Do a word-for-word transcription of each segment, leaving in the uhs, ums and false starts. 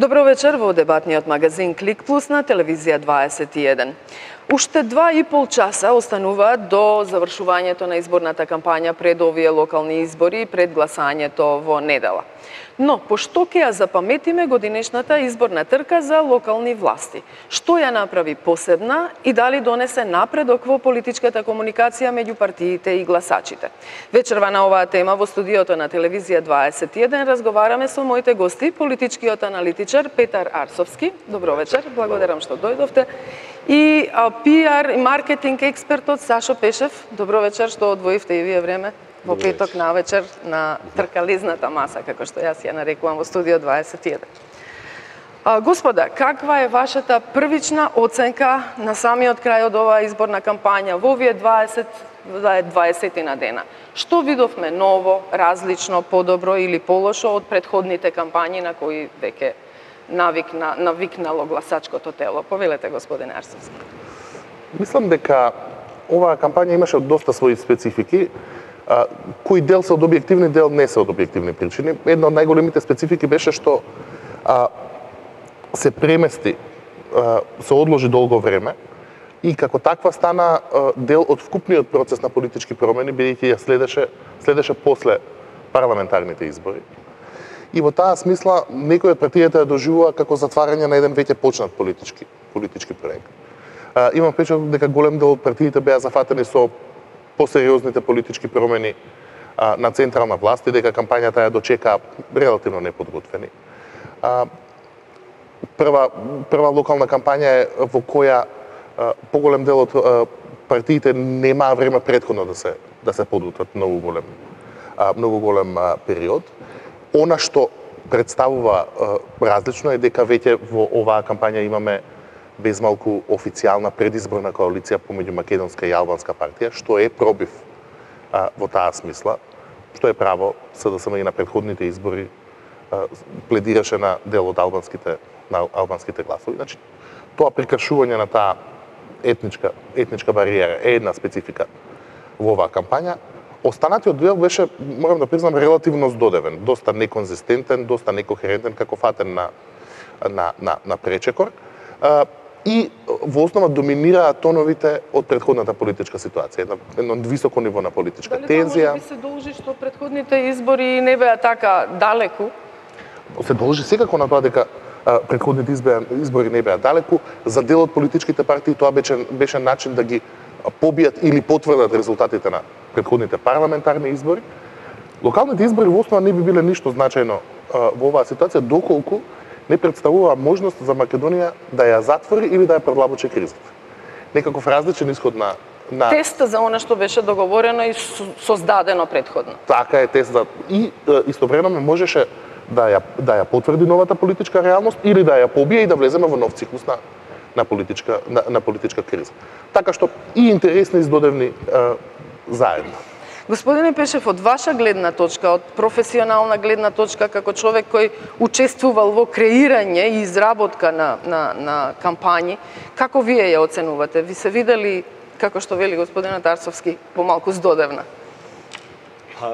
Добро вечер во дебатниот магазин Клик Плюс на телевизија дваесет и еден. Уште два и пол часа остануваат до завршувањето на изборната кампања пред овие локални избори и пред гласањето во недела. Но, пошто ќе ја запаметиме годинешната изборна трка за локални власти? Што ја направи посебна и дали донесе напредок во политичката комуникација меѓу партиите и гласачите? Вечерва на оваа тема во студиото на телевизија дваесет и еден разговараме со моите гости, политичкиот аналитичар Петар Арсовски. Добро вечер, благодарам што дојдовте. И пиар и маркетинг експертот Сашо Пешев. Добро вечер, што одвоивте и вие време во петок на вечер на тркализната маса, како што јас ја нарекувам во студио дваесет и еден. А, господа, каква е вашата првична оценка на самиот крај од оваа изборна кампања во овие дваесет дваесетина дена? Што видовме ново, различно, подобро или полошо од претходните кампањи на кои веќе навикна, навикнало гласачкото тело? Повелете, господин Арсовски. Мислам дека оваа кампања имаше доста своји специфики. Uh, кој дел се од објективни, дел не се од објективни причини. Една од најголемите специфики беше што uh, се премести, uh, се одложи долго време и како таква стана uh, дел од вкупниот процес на политички промени, бидејќи ја следеше, следеше после парламентарните избори. И во таа смисла некои од партиите ја доживува како затварање на еден веќе почнат политички, политички проект. Uh, имам впечаток дека голем дел од партиите беа зафатени со посериозните политички промени а, на централна власт и дека кампањата ја дочека релативно неподготвени. А, прва, прва локална кампања е во која а, поголем дел од а, партиите немаа време претходно да се да се подготват многу голем а, многу голем а, период. Она што представува а, различно е дека веќе во оваа кампања имаме безмалку официјална предизборна коалиција помеѓу македонска и албанска партија, што е пробив а, во таа смисла, што е право СДСМ и на претходните избори а, пледираше на дел од албанските на албанските гласови. Значи, тоа прикршување на таа етничка етничка бариера е една специфика во оваа кампања. Останатиот дел беше, морам да признам, релативно здодевен, доста неконзистентен, доста некохерентен, како фатен на на на, на пречекор. А, и во основа доминираа тоновите од претходната политичка ситуација, едно, едно високо ниво на политичка Дали тензија. Дали тоа може би се должи што претходните избори не беа така далеку? Се должи секако на тоа дека а, претходните избори, избори не беа далеку. За дел од политичките партии тоа беше, беше начин да ги побијат или потврдат резултатите на претходните парламентарни избори. Локалните избори во основа не би биле ништо значајно а, во оваа ситуација, доколку не представува можност за Македонија да ја затвори или да ја предлабочи кризата. Некаков различен исход на на тест за она што беше договорено и создадено претходно. Така е, тест за и истовремено можеше да ја да ја потврди новата политичка реалност или да ја побие и да влеземе во нов циклус на на политичка на, на политичка криза. Така што и интересни и здодевни е, заедно. Господине Пешев, од ваша гледна точка, од професионална гледна точка, како човек кој учествувал во креирање и изработка на, на, на кампањи, како вие ја оценувате? Ви се видели, како што вели господинот Арсовски, помалку здодевна? Па,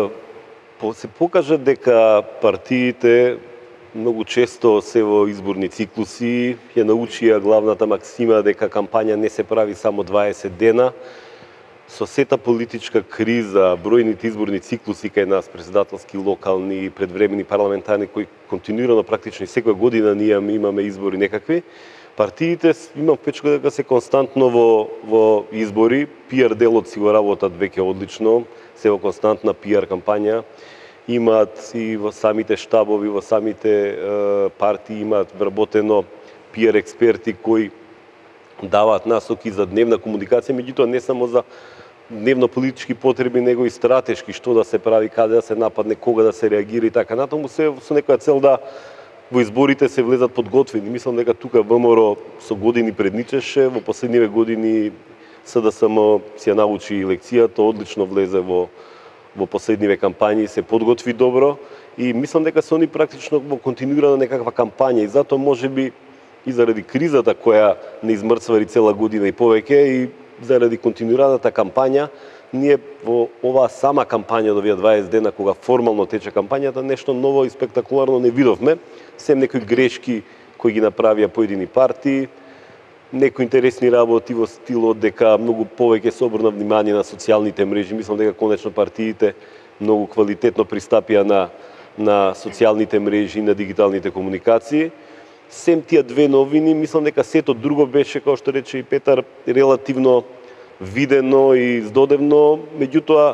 е, се покажа дека партиите многу често се во изборни циклуси, ја научија главната максима дека кампања не се прави само дваесет дена. Со сета политичка криза, бројните изборни циклуси кај нас, председателски, локални, предвремени, парламентарни, кои континуирано практично секоја година ние имаме избори некакви, партиите имам впечаток дека се константно во во избори, пиар делот си го работат веќе одлично, се во константна пиар кампања, имаат и во самите штабови, во самите е, партии имаат вработено пиар експерти кои даваат насоки за дневна комуникација, меѓутоа не само за дневно политички потреби, него и стратешки, што да се прави, каде да се нападне, кога да се реагира и така натаму, се со некоја цел да во изборите се влезат подготвени. Мислам дека тука ВМРО со години предничеше, во последниве години СДСМ си ја научи лекцијата, одлично влезе во во последниве кампањи, се подготви добро и мислам дека се они практично во континуирана некаква кампања и затоа можеби и заради кризата која не измрцвари цела година и повеќе и заради континуираната кампања ние во оваа сама кампања од овие дваесет дена, кога формално тече кампањата, нешто ново и спектакуларно не видовме, сем некои грешки кои ги направија поедини партии, некои интересни работи во стилот дека многу повеќе се обрна внимание на социјалните мрежи. Мислам дека конечно партиите многу квалитетно пристапија на на социјалните мрежи и на дигиталните комуникации. Сем тие две новини, мислам дека сето друго беше, како што рече и Петар, релативно видено и здодевно, меѓутоа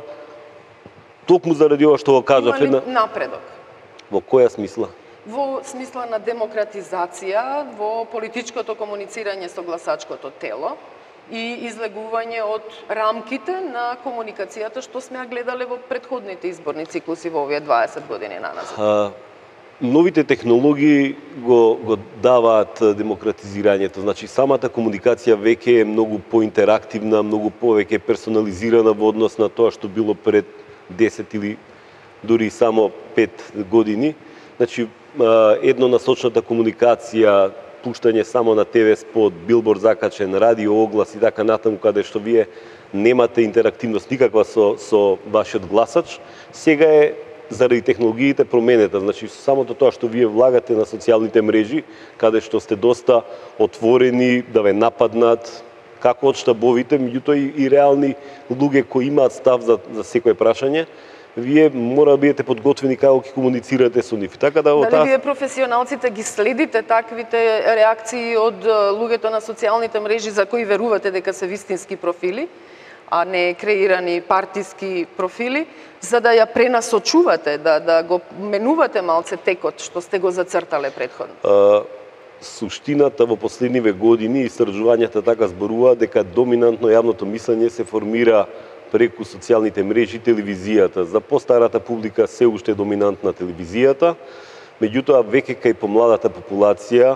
токму заради ова што го кажав, има ли напредок? Во која смисла? Во смисла на демократизација, во политичкото комуницирање со гласачкото тело и излегување од рамките на комуникацијата што сме ја гледале во претходните изборни циклуси во овие дваесет години наназад. А, новите технологии го, го даваат демократизирањето. Значи, самата комуникација веќе е многу поинтерактивна, многу повеќе персонализирана во однос на тоа што било пред десет или дури само пет години. Значи, еднонасочната комуникација, пуштање само на ТВ спот, билборд закачен, радио оглас и така натаму, каде што вие немате интерактивност никаква со, со вашиот гласач, сега е заради технологиите променета. Значи, самото тоа што вие влагате на социјалните мрежи, каде што сте доста отворени да ве нападнат, како од штабовите, меѓутоа и, и реални луѓе кои имаат став за, за секое прашање, вие мора да бидете подготвени како ќе комуницирате со нив. Така да Дали таа... вие професионалците ги следите таквите реакции од луѓето на социјалните мрежи за кои верувате дека се вистински профили, а не креирани партиски профили, за да ја пренасочувате, да, да го менувате малце текот што сте го зацртале претходно? А, суштината во последниве години, истражувањата така зборува дека доминантно јавното мислење се формира преку социјалните мрежи и телевизијата. За постарата публика се уште е доминантна телевизијата, меѓутоа веќе кај помладата популација,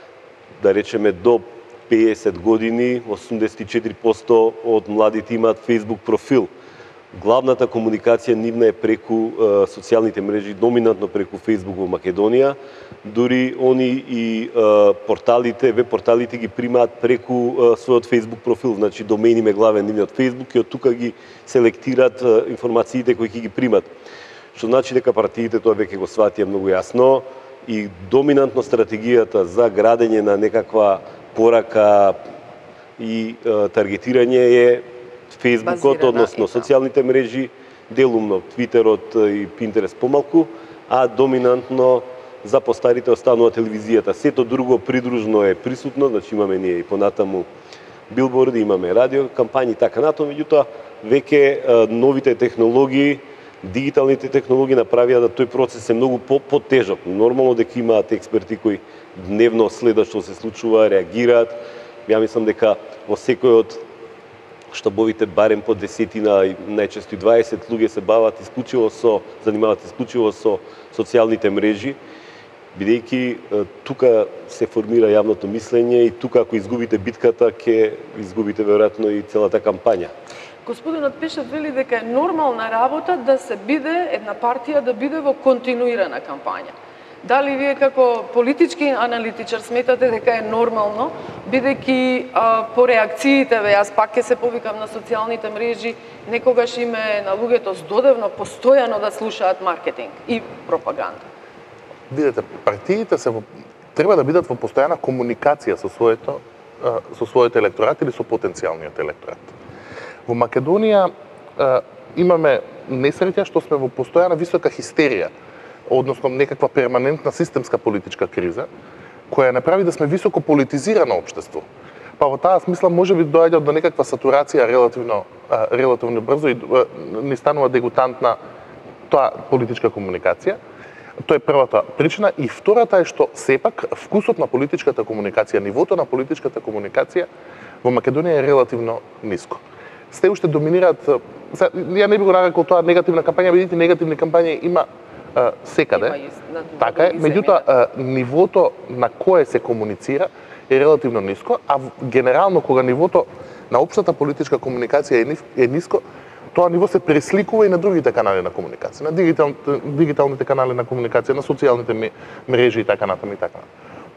да речеме до пеесет години, осумдесет и четири проценти од младите имаат Facebook профил. Главната комуникација нивна е преку е, социјалните мрежи, доминантно преку Facebook во Македонија. Дури они и е, порталите, веб порталите ги примаат преку е, својот Facebook профил, значи домен им е главен нивниот Facebook и од тука ги селектираат е, информациите кои ќе ги примат. Што значи дека партиите тоа веќе го сватија многу јасно и доминантно стратегијата за градење на некаква порака и е, таргетирање е Фейсбукот, односно социјалните мрежи, делумно Твитерот и Пинтерест помалку, а доминантно за постарите останува телевизијата. Сето друго придружно е присутно, значи имаме ние и понатаму билборди, имаме радио кампањи и така натаму, меѓутоа веќе новите технологии, дигиталните технологии направија да тој процес е многу по-тежок. Нормално дека имаат експерти кои дневно следат што се случува, реагираат. Ја мислам дека во секој од штабовите барем по десетина, најчесто и дваесет луѓе се бават исклучиво со, занимават исклучиво со социјалните мрежи, бидејќи тука се формира јавното мислење и тука ако изгубите битката, ќе изгубите веројатно и целата кампања. Господинот Пешев вели дека е нормална работа да се биде една партија да биде во континуирана кампања. Дали вие како политички аналитичар сметате дека е нормално, бидејќи по реакциите, ве, јас пак ќе се повикам на социјалните мрежи, некогаш им е на луѓето здодевно постојано да слушаат маркетинг и пропаганда? Видете, партиите се во... треба да бидат во постојана комуникација со своето, со својот електорат или со потенцијалниот електорат. Во Македонија имаме несреќа што сме во постојана висока хистерија, односно некаква перманентна системска политичка криза, која направи да сме високо политизирано општество. Па во таа смисла може би доаѓа до некаква сатурација релативно, релативно брзо и ни станува дегутантна тоа политичка комуникација. Тоа е првата причина. И втората е што сепак вкусот на политичката комуникација, нивото на политичката комуникација во Македонија е релативно ниско. Сте уште доминираат, ја не би го нарекол тоа негативна кампања, бидејќи негативни кампањи има а, секаде. Има, така е, меѓутоа нивото на кое се комуницира е релативно ниско, а генерално кога нивото на општата политичка комуникација е, е ниско, тоа ниво се пресликува и на другите канали на комуникација, на дигитал, дигиталните канали на комуникација, на социјалните мрежи и така натаму и така натаму.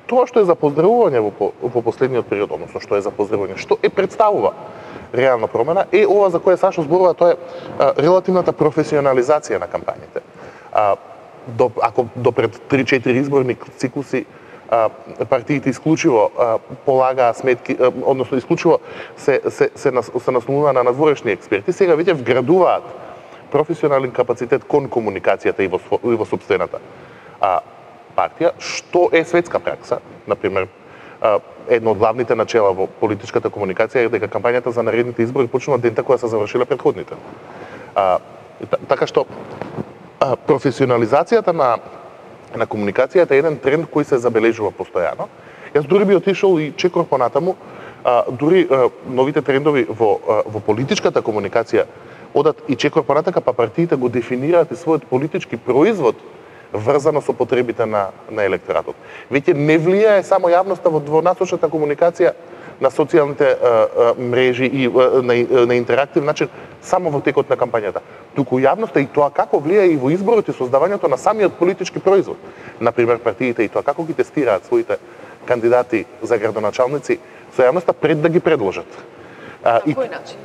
тоа што е за поздравување во, во последниот период, односно што е за поздравување, што е представува реална промена, е ова за кое Сашо зборува, тоа е а, релативната професионализација на кампањите. А, до, ако до пред три-четири изборни циклуси а, партиите исклучиво а, полагаа сметки, а, односно исклучиво се, се, се, нас, се наслонува на надворешни експерти, сега веќе вградуваат професионален капацитет кон комуникацијата и во, и во собствената а, партија, што е светска пракса. Например, а, едно од главните начела во политичката комуникација е дека кампањата за наредните избори почнува дента кога се завршиле претходните. А, така што а, професионализацијата на на комуникацијата е еден тренд кој се забележува постојано. Јас дури би отишол и чекор понатаму, а, дури а, новите трендови во а, во политичката комуникација одат и чекор понатака, па партиите го дефинираат и својот политички производ врзано со потребите на на електоратот. Веќе не влијае само јавноста во двонасочната комуникација на социјалните а, а, мрежи и а, на, на интерактив начин само во текот на кампањата. Туку јавноста и тоа како влијае и во изборот и создавањето на самиот политички производ. Например, партиите и тоа како ги тестираат своите кандидати за градоначалници со јавноста пред да ги предложат. На кој начин?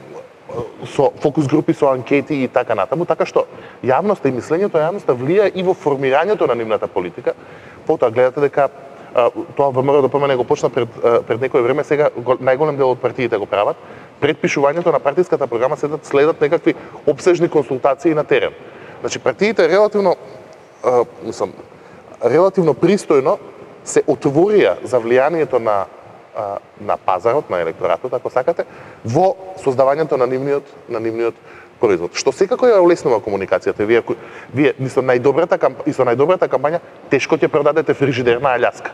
Со фокус групи, со анкети и така натаму, така што јавноста и мислењето на јавноста влијае и во формирањето на нивната политика. Потоа гледате дека а, тоа ВМРО ДПМН не го почна пред пред некој време, сега најголем дел од партиите го прават. Пред пишувањето на партиската програма следат следат некакви опсежни консултации на терен. Значи партиите релативно а, мислам релативно пристојно се отворија за влијанието на на пазарот, на електоратот, ако сакате, во создавањето на нивниот на нивниот производ. Што секако ја олеснува комуникацијата. Вие вие ни со најдобрата кампања, и со најдобрата кампања тешко ќе продадете фрижидерна Аљаска.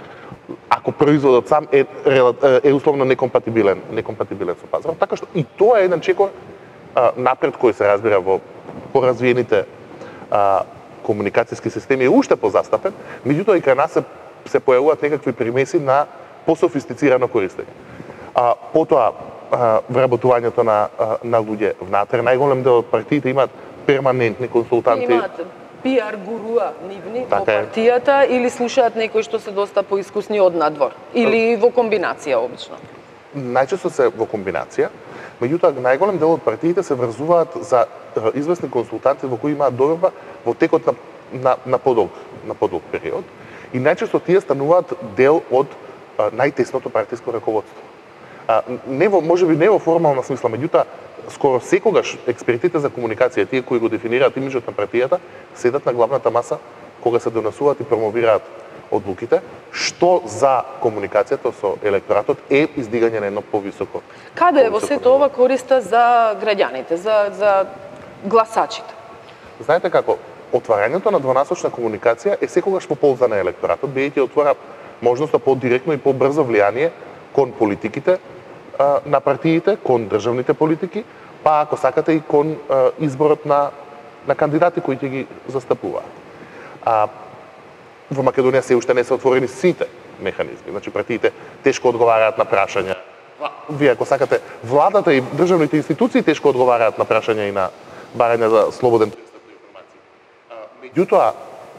Ако производот сам е е условно некомпатибилен, некомпатибилен со пазарот, така што и тоа е еден чекор а, напред кој се разбира во поразвиените а, комуникацијски системи е уште позастапен, меѓутоа и кај нас се се појавуваат некакви примеси на пософистицирано користење. А, потоа, а, вработувањето на, а, на луѓе внатре, најголем дел од партиите имаат перманентни консултанти. Имаат пиар гуруа нивни така во партијата или слушаат некои што се доста поискусни од надвор? Или во комбинација обично? Најчесто се во комбинација, меѓутоа најголем дел од партиите се врзуваат за а, известни консултанти во кои имаат доверба во текот на, на, на подолг, на подолг период. И најчесто тие стануваат дел од најтесното партиско раководство. А, не во, може би не во формална смисла, меѓутоа скоро секогаш експертите за комуникација, тие кои го дефинираат имиджот на партијата, седат на главната маса кога се донесуваат и промовираат одлуките, што за комуникацијата со електоратот е издигање на едно повисоко. Каде е во сето ова користа за граѓаните, за за гласачите? Знаете како, отварањето на двонасочна комуникација е секогаш во полза на електоратот, бидејќи отвора можноста по-директно и по-брзо влијание кон политиките а, на партиите, кон државните политики, па ако сакате и кон а, изборот на на кандидати кои ќе ги застапуваат. А во Македонија се уште не се отворени сите механизми. Значи партиите тешко одговараат на прашања. Вие ако сакате, владата и државните институции тешко одговараат на прашања и на барања за слободен пристап до информации. Меѓутоа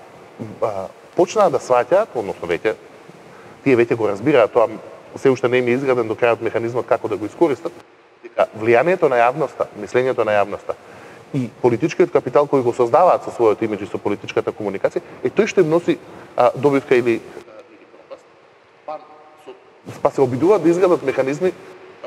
почнаа да сваќаат, односно веќе тие веќе го разбираат, тоа се уште не им е изграден до крајот механизмот како да го искористат, дека влијанието на јавноста, мислењето на јавноста и политичкиот капитал кој го создаваат со својот имиџ и со политичката комуникација, е тој што им носи а, добивка или, или пропаст, па, со, па се обидуваат да изградат механизми а,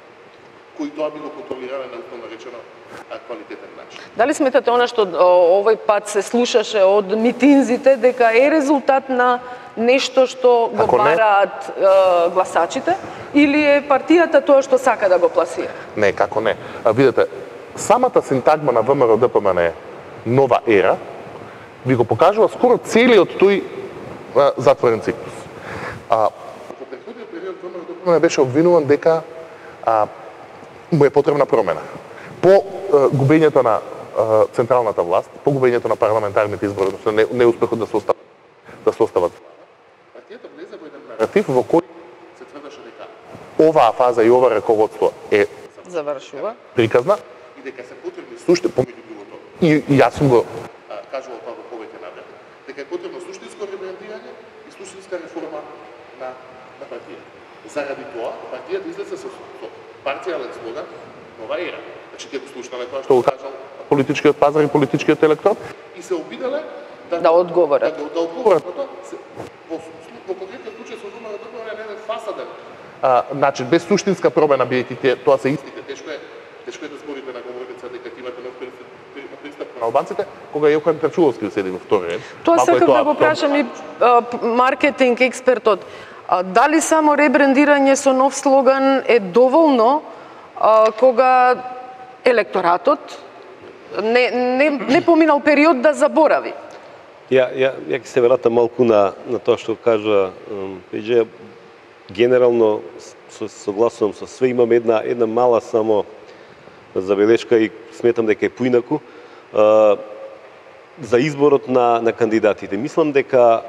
кои тоа би го контролирале на условно речено квалитетен начин. Дали сметате она што овој пат се слушаше од митинзите дека е резултат на нешто што го бараат е, гласачите, или е партијата тоа што сака да го пласира? Не, како не. А, видете, самата синтагма на ВМРО ДПМН е нова ера, ви го покажува скоро целиот тој а, затворен циклус. А, во претходниот период ВМРО ДПМН беше обвинуван дека а, му е потребна промена. По а, губењето на а, централната власт, по губењето на парламентарните избори, односно не, неуспехот да се остават да се остават. Партијата влезе во еден наратив во кој се тврдеше дека оваа фаза и ова раководство е завршува приказна и дека се потребни суште помеѓу другото. И, и јас сум го а, кажувал тоа во повеќе навреме. Дека дека е потребно суштинско ребрендирање и суштинска реформа на, на партија. Заради тоа, партијата излезе со, со парцијален слоган нова ера. Значи, ќе го слушнаме тоа што го кажал политичкиот пазар и политичкиот електорат и се обиделе да, да одговорат. Да, да одговорат на тоа. Во, во конкретниот случај со Зумар одговорен на еден фасаден а, начин, без суштинска промена, бидејќи тоа се истите. Тешко е, тешко е да зборите на говорница дека имате нов пристап на албанците, кога Јохан Крачуловски седи во втори ред. Тоа сакав да го прашам и а, маркетинг експертот. А, дали само ребрендирање со нов слоган е доволно а, кога електоратот не, не, не поминал период да заборави? Ја, ја, ја ќе се вратам малку на, на тоа што кажа Пеџа. Генерално со, согласувам со све, имам една, една мала само забелешка и сметам дека е поинаку. А, за изборот на, на кандидатите. Мислам дека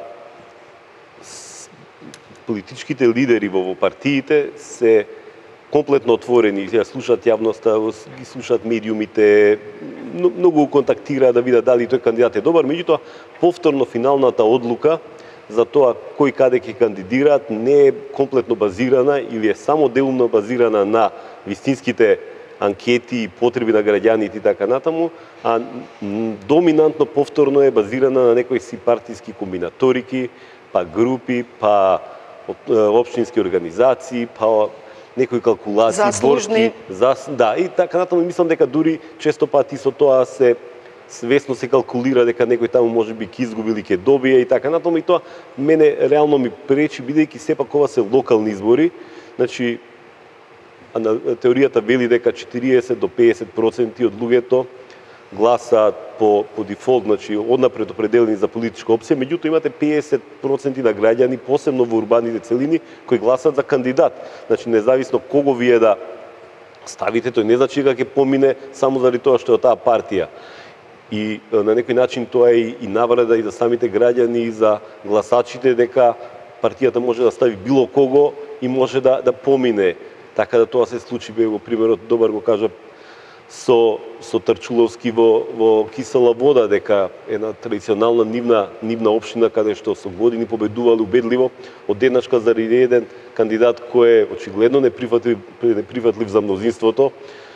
политичките лидери во партиите се комплетно отворени, ја слушаат јавноста, ги слушаат медиумите, многу контактираат да видат дали тој кандидат е добар, меѓутоа повторно финалната одлука за тоа кој каде ќе кандидираат не е комплетно базирана или е само делумно базирана на вистинските анкети и потреби на граѓаните и така натаму, а доминантно повторно е базирана на некои си партиски комбинаторики, па групи, па општински организации, па некои калкулации, борски, зас, да, и така натаму. Мислам дека дури често пати со тоа се свесно се калкулира дека некој таму можеби ќе изгуби или ќе добие и така натаму, и тоа мене реално ми пречи, бидејќи сепак ова се локални избори. Значи, теоријата вели дека четириесет до пеесет проценти од луѓето гласаат по, по дефолт, значи однапред определени за политичка опција, меѓутоа имате пеесет проценти на граѓани, посебно во урбаните целини, кои гласаат за кандидат. Значи, независно кого вие да ставите, тој не значи дека ќе помине само заради тоа што е од таа партија. И на некој начин тоа е и навреда и за самите граѓани и за гласачите, дека партијата може да стави било кого и може да, да помине. Така да тоа се случи, бе го примерот, добар го кажа, со, со Тарчуловски во, во Кисела вода, дека една традиционална нивна, нивна општина, каде што со години победували убедливо, одеднашка заради еден кандидат кој е очигледно неприфатлив, неприфатлив за мнозинството,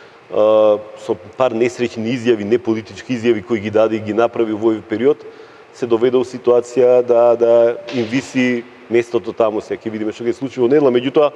со пар несреќни изјави, неполитички изјави кои ги даде и ги направи во овој период, се доведе во ситуација да, да им виси местото таму. Сега ќе видиме што ќе случи во недела, меѓутоа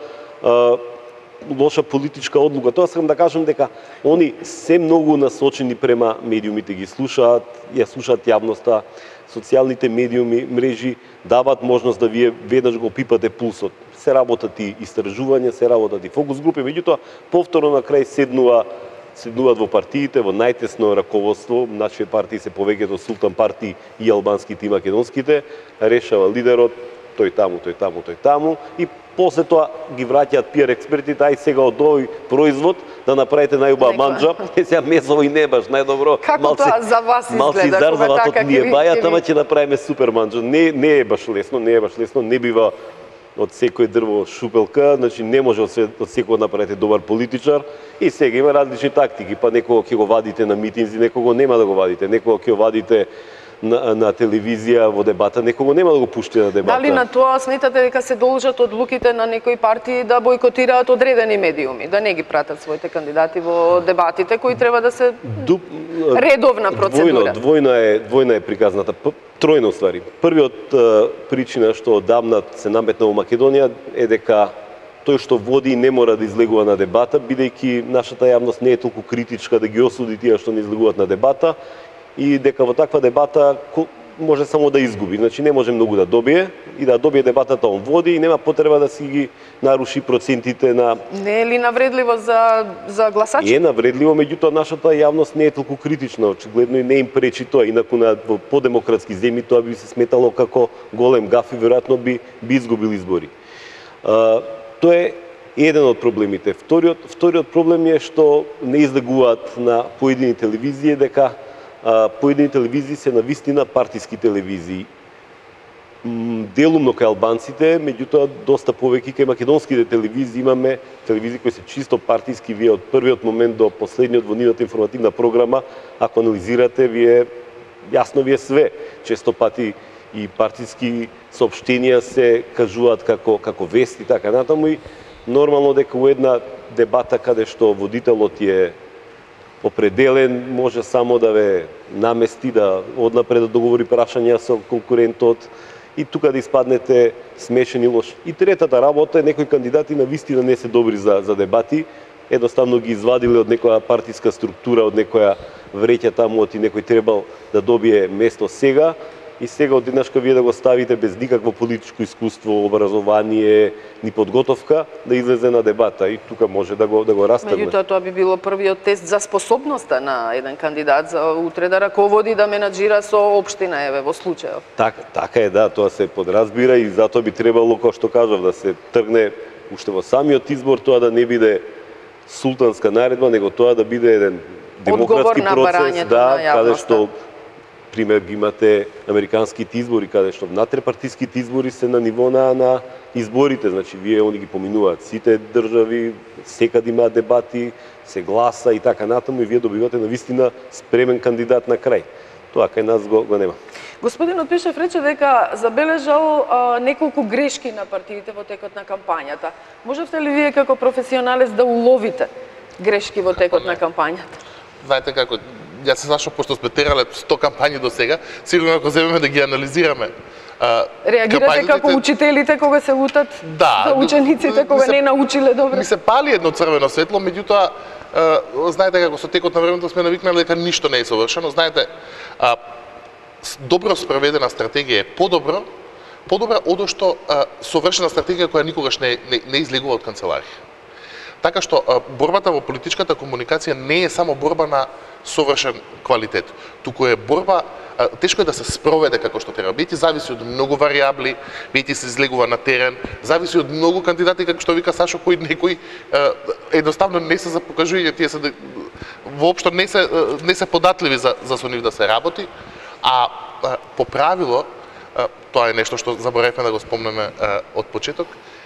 лоша политичка одлука. Тоа сакам да кажам дека они се многу насочени према медиумите, ги слушаат, ја слушаат јавноста, социјалните медиуми, мрежи даваат можност да вие веднаш го пипате пулсот. Се работат и истражувања, се работат и фокус групи, меѓутоа повторно на крај седнува седнуваат во партиите, во најтесно раководство. Нашите партии се повеќето султан партии и албанските и македонските, решава лидерот, тој таму, тој таму, тој таму, и после тоа ги враќаат пиар експертите, ај сега од овој производ да направите најубава манџа, е сега месово и не баш најдобро. Како малце, тоа за вас изгледа? Малце издарзават од ние бајат, ама ќе направиме супер манџа. Не, не е баш лесно, не е баш лесно, не бива од секој дрво шупелка, значи не може од, од секој да направите добар политичар, и сега има различни тактики, па некого ќе го вадите на митинзи, некого нема да го вадите, некого ќе го вадите На, на телевизија во дебата, некого нема да го пушти на дебата. Дали на тоа сметате дека се должат одлуките на некои партии да бойкотираат одредени медиуми, да не ги пратат своите кандидати во дебатите кои треба да се Дуб... редовна процедура? Двојно, двојна е, двојна е приказната, тројна уствари. Првиот причина што одамна се наметна во Македонија е дека тој што води не мора да излегува на дебата, бидејќи нашата јавност не е толку критичка да ги осуди тие што не излегуваат на дебата, и дека во таква дебата може само да изгуби. Значи не може многу да добие, и да добие дебатата он води и нема потреба да си ги наруши процентите на... Не е ли навредливо за, за гласачи? Е навредливо, меѓутоа нашата јавност не е толку критична, очигледно и не им пречи тоа. Инаку на подемократски земји тоа би се сметало како голем гаф и веројатно би, би изгубил избори. А, тоа е еден од проблемите. Вториот, вториот проблем е што не излегуваат на поедини телевизии, дека поедини телевизии се навистина партиски телевизии. Делумно кај албанците, меѓутоа доста повеќе кај македонските телевизии. Имаме телевизии кои се чисто партиски. Вие од првиот момент до последниот во нивната информативна програма, ако анализирате, вие јасно ви е све. Често пати и партиски соопштенија се кажуваат како како вести така натаму и нормално дека у една дебата каде што водителот е определен, може само да ве намести, да однапред да договори прашања со конкурентот и тука да испаднете смешен и лош. И третата работа е некои кандидати на вистина не се добри за, за дебати, едноставно ги извадиле од некоја партиска структура, од некоја вреќа таму, и некој требал да добие место сега, и сега одеднашка вие да го ставите без никакво политичко искуство, образование, ни подготовка, да излезе на дебата и тука може да го да го растргне. Меѓутоа тоа би било првиот тест за способноста на еден кандидат за утре да раководи, да менаџира со општина, еве во случајов. Така, така е, да, тоа се подразбира и затоа би требало, како што кажав, да се тргне уште во самиот избор, тоа да не биде султанска наредба, него тоа да биде еден демократски процес, да, каде што пример ги имате американските избори, каде што внатрепартиските избори се на ниво на, на изборите, значи вие они ги поминуваат сите држави, секаде има дебати, се гласа и така натаму и вие добивате на вистина спремен кандидат на крај. Тоа кај нас го, го нема. Господинот Пишев рече дека забележал а, неколку грешки на партиите во текот на кампањата. Можевте ли вие како професионалец да уловите грешки во текот на кампањата? Знаете како, јас се зашо, пошто сме терале сто кампањи до сега, сигурно ако земеме да ги анализираме. А, реагирате како учителите кога се лутат да, за учениците кога се, не научиле добро? Ми се пали едно црвено светло, меѓутоа, знаете како со текот на времето сме навикнале дека ништо не е совршено. Знаете, а, добро спроведена стратегија е подобро, подобра од што а, совршена стратегија која никогаш не, не, не излегува од канцеларија. Така што а, борбата во политичката комуникација не е само борба на совршен квалитет, туку е борба, а, тешко е да се спроведе како што треба. Бејќи зависи од многу варијабли, бејќи се излегува на терен, зависи од многу кандидати, како што вика Сашо, кои некои а, едноставно не се за покажување, тие се воопшто не се не се податливи за за со нив да се работи, а, а по правило а, тоа е нешто што заборавме да го спомнеме а, од почеток.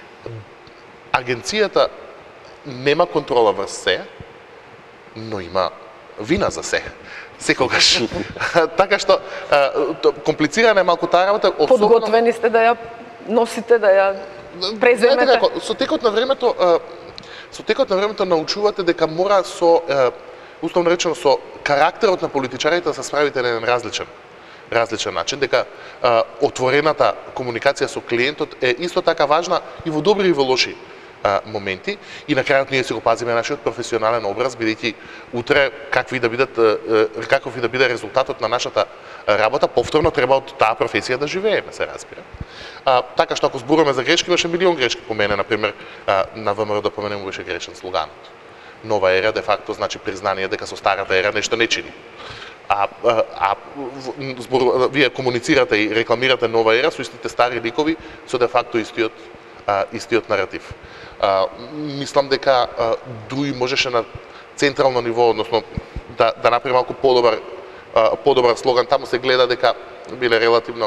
Агенцијата нема контрола врз се, но има вина за се. Секогаш. Така што комплицирана е малку таа работа. Особено... Подготвени сте да ја носите, да ја преземете? Како, со текот на времето, со текот на времето научувате дека мора со, условно речено, со карактерот на политичарите да се справите на еден различен различен начин, дека а, отворената комуникација со клиентот е исто така важна и во добри и во лоши а, моменти, и на крајот ние се го пазиме нашиот професионален образ, бидејќи утре какви да бидат каков и да биде резултатот на нашата работа, повторно треба од таа професија да живееме, се разбира. А, така што ако зборуваме за грешки, имаше милион грешки по мене, например, а, на ВМРО да поменем беше грешен слоганот. Нова ера де факто значи признание дека со старата ера нешто не чини. А, а, а збор, вие комуницирате и рекламирате нова ера со истите стари ликови, со де факто истиот а, истиот наратив. А, мислам дека а, дуи можеше на централно ниво, односно да да направи малку подобар а, подобар слоган, таму се гледа дека биле релативно.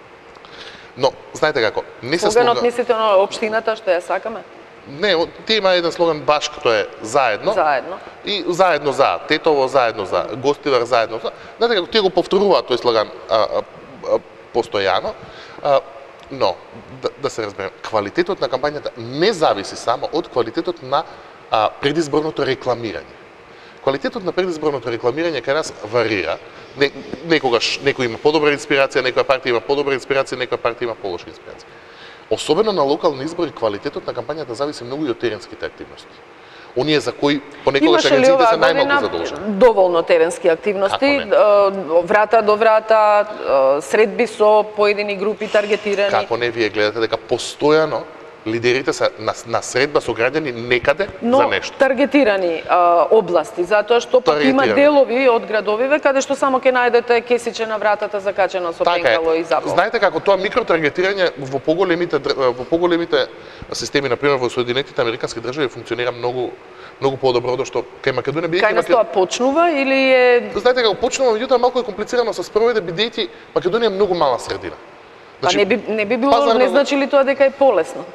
Но знаете како, не се слоганот слоган... мислите на општината што ја сакаме? Не, те има еден слоган баш като е заедно. Заедно. И заедно за, Тетово заедно за, Гостивар заедно за. Знаете како тие го повторуваат тој слоган а, а, а, постојано. А, но да, да се разбереме, квалитетот на кампањата не зависи само од квалитетот на а, предизборното рекламирање. Квалитетот на предизборното рекламирање кај нас варира. Не, некогаш некој има подобра инспирација, некоја партија има подобра инспирација, некоја партија има полоша инспирација. Особено на локални избори, квалитетот на кампањата зависи многу и од теренските активности. Оние за кои понекогаш агенциите се најмалку задолжени. Доволно теренски активности, врата до врата, средби со поедини групи таргетирани. Како не, вие гледате дека постојано лидерите се на, на средба со граѓани некаде но, за нешто. Но таргетирани а, области, затоа што пак има делови од градовиве каде што само ќе најдете кесиче на вратата закачено со така пенкало и запал. Знаете како тоа микротаргетирање во поголемите во поголемите системи, например во Соединетите американски држави функционира многу многу подобро од што кај Македонија бидејќи Кај нас тоа почнува или е Знаете како почнува, меѓутоа малку е комплицирано со спроведе бидејќи Македонија е многу мала средина. Значи, па не би не би било, не значи ли тоа дека е полесно?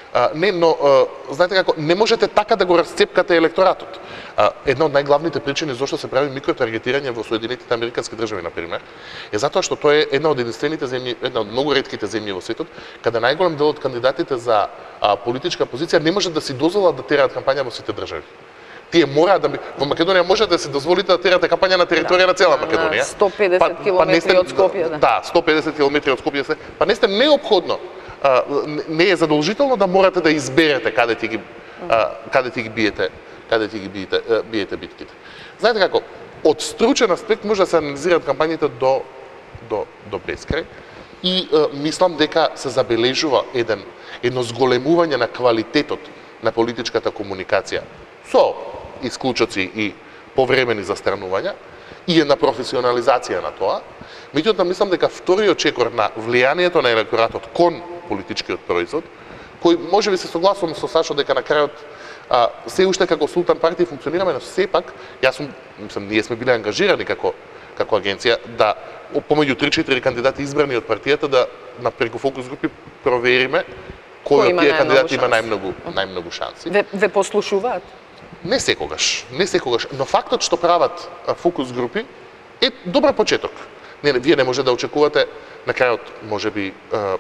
А, не, но а, знаете како, не можете така да го расцепкате електоратот. А, една од најглавните причини зашто се прави микротаргетирање во Соединетите Американски држави на пример, е затоа што тоа е една од единствените земји, една од многу ретките земји во светот, каде најголем дел од кандидатите за а, политичка позиција не можат да си дозволат да тераат кампања во сите држави. Тие мора да во Македонија може да се дозволите да терате кампања на територија да, на цела Македонија. сто педесет километри од Скопје, да. Да, сто педесет километри од Скопје се. Па не сте неопходно, а, не е задолжително да морате да изберете каде ти ги а, каде ти ги биете, каде ти ги биете, биете битките. Знаете како, од стручен аспект може да се анализираат кампањите до до до бескрај и а, мислам дека се забележува еден едно зголемување на квалитетот на политичката комуникација со исклучоци и повремени застранувања и една професионализација на тоа. Меѓутоа, мислам дека вториот чекор на влијанието на електоратот кон политичкиот производ, кој може би се согласувам со Сашо дека на крајот а, се уште како Султан партија функционираме, но сепак, јас сум, мислам, ние сме биле ангажирани како како агенција да помеѓу три-четири кандидати избрани од партијата да на преку фокус групи провериме кој од тие кандидати има најмногу најмногу шанси. Ве, ве послушуваат? Не секогаш, не секогаш, но фактот што прават фокус групи е добар почеток. Не, вие не може да очекувате на крајот, можеби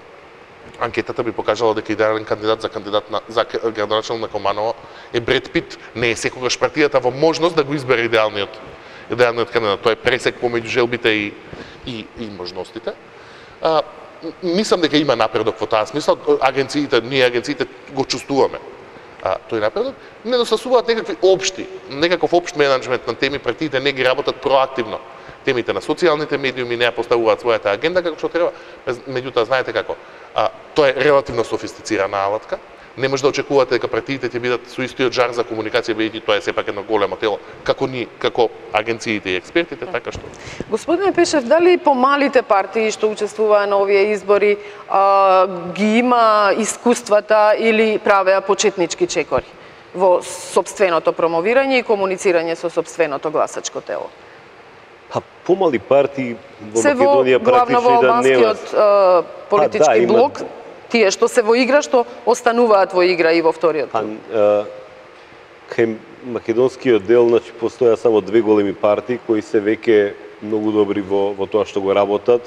анкетата би покажала дека идеален кандидат за кандидат на за градоначелник на Команово е Бред Пит. Не е секогаш партијата во можност да го избере идеалниот идеалниот кандидат. Тоа е пресек помеѓу желбите и и, и можностите. А, мислам дека има напредок во таа смисла. Агенциите, ние агенциите го чувствуваме. А, тој напредок, недостасуваат некакви општи, некаков општ менеджмент на теми, партиите не ги работат проактивно. Темите на социјалните медиуми не ја поставуваат својата агенда како што треба, меѓутоа знаете како, а, тоа е релативно софистицирана алатка. Не може да очекувате дека партиите ќе бидат со истиот жар за комуникација, бидејќи тоа е сепак едно големо тело, како ни, како агенциите и експертите, така што. Господине Пешев, дали помалите партии што учествуваа на овие избори а, ги има искуствата или правеа почетнички чекори во сопственото промовирање и комуницирање со сопственото гласачко тело? Па помали партии во се Македонија практично и да нема. Се во политички па, да, блок, има... тие што се во игра, што остануваат во игра и во вториот па, круг? Кај македонскиот дел, значи, постоја само две големи партии кои се веќе многу добри во, во тоа што го работат.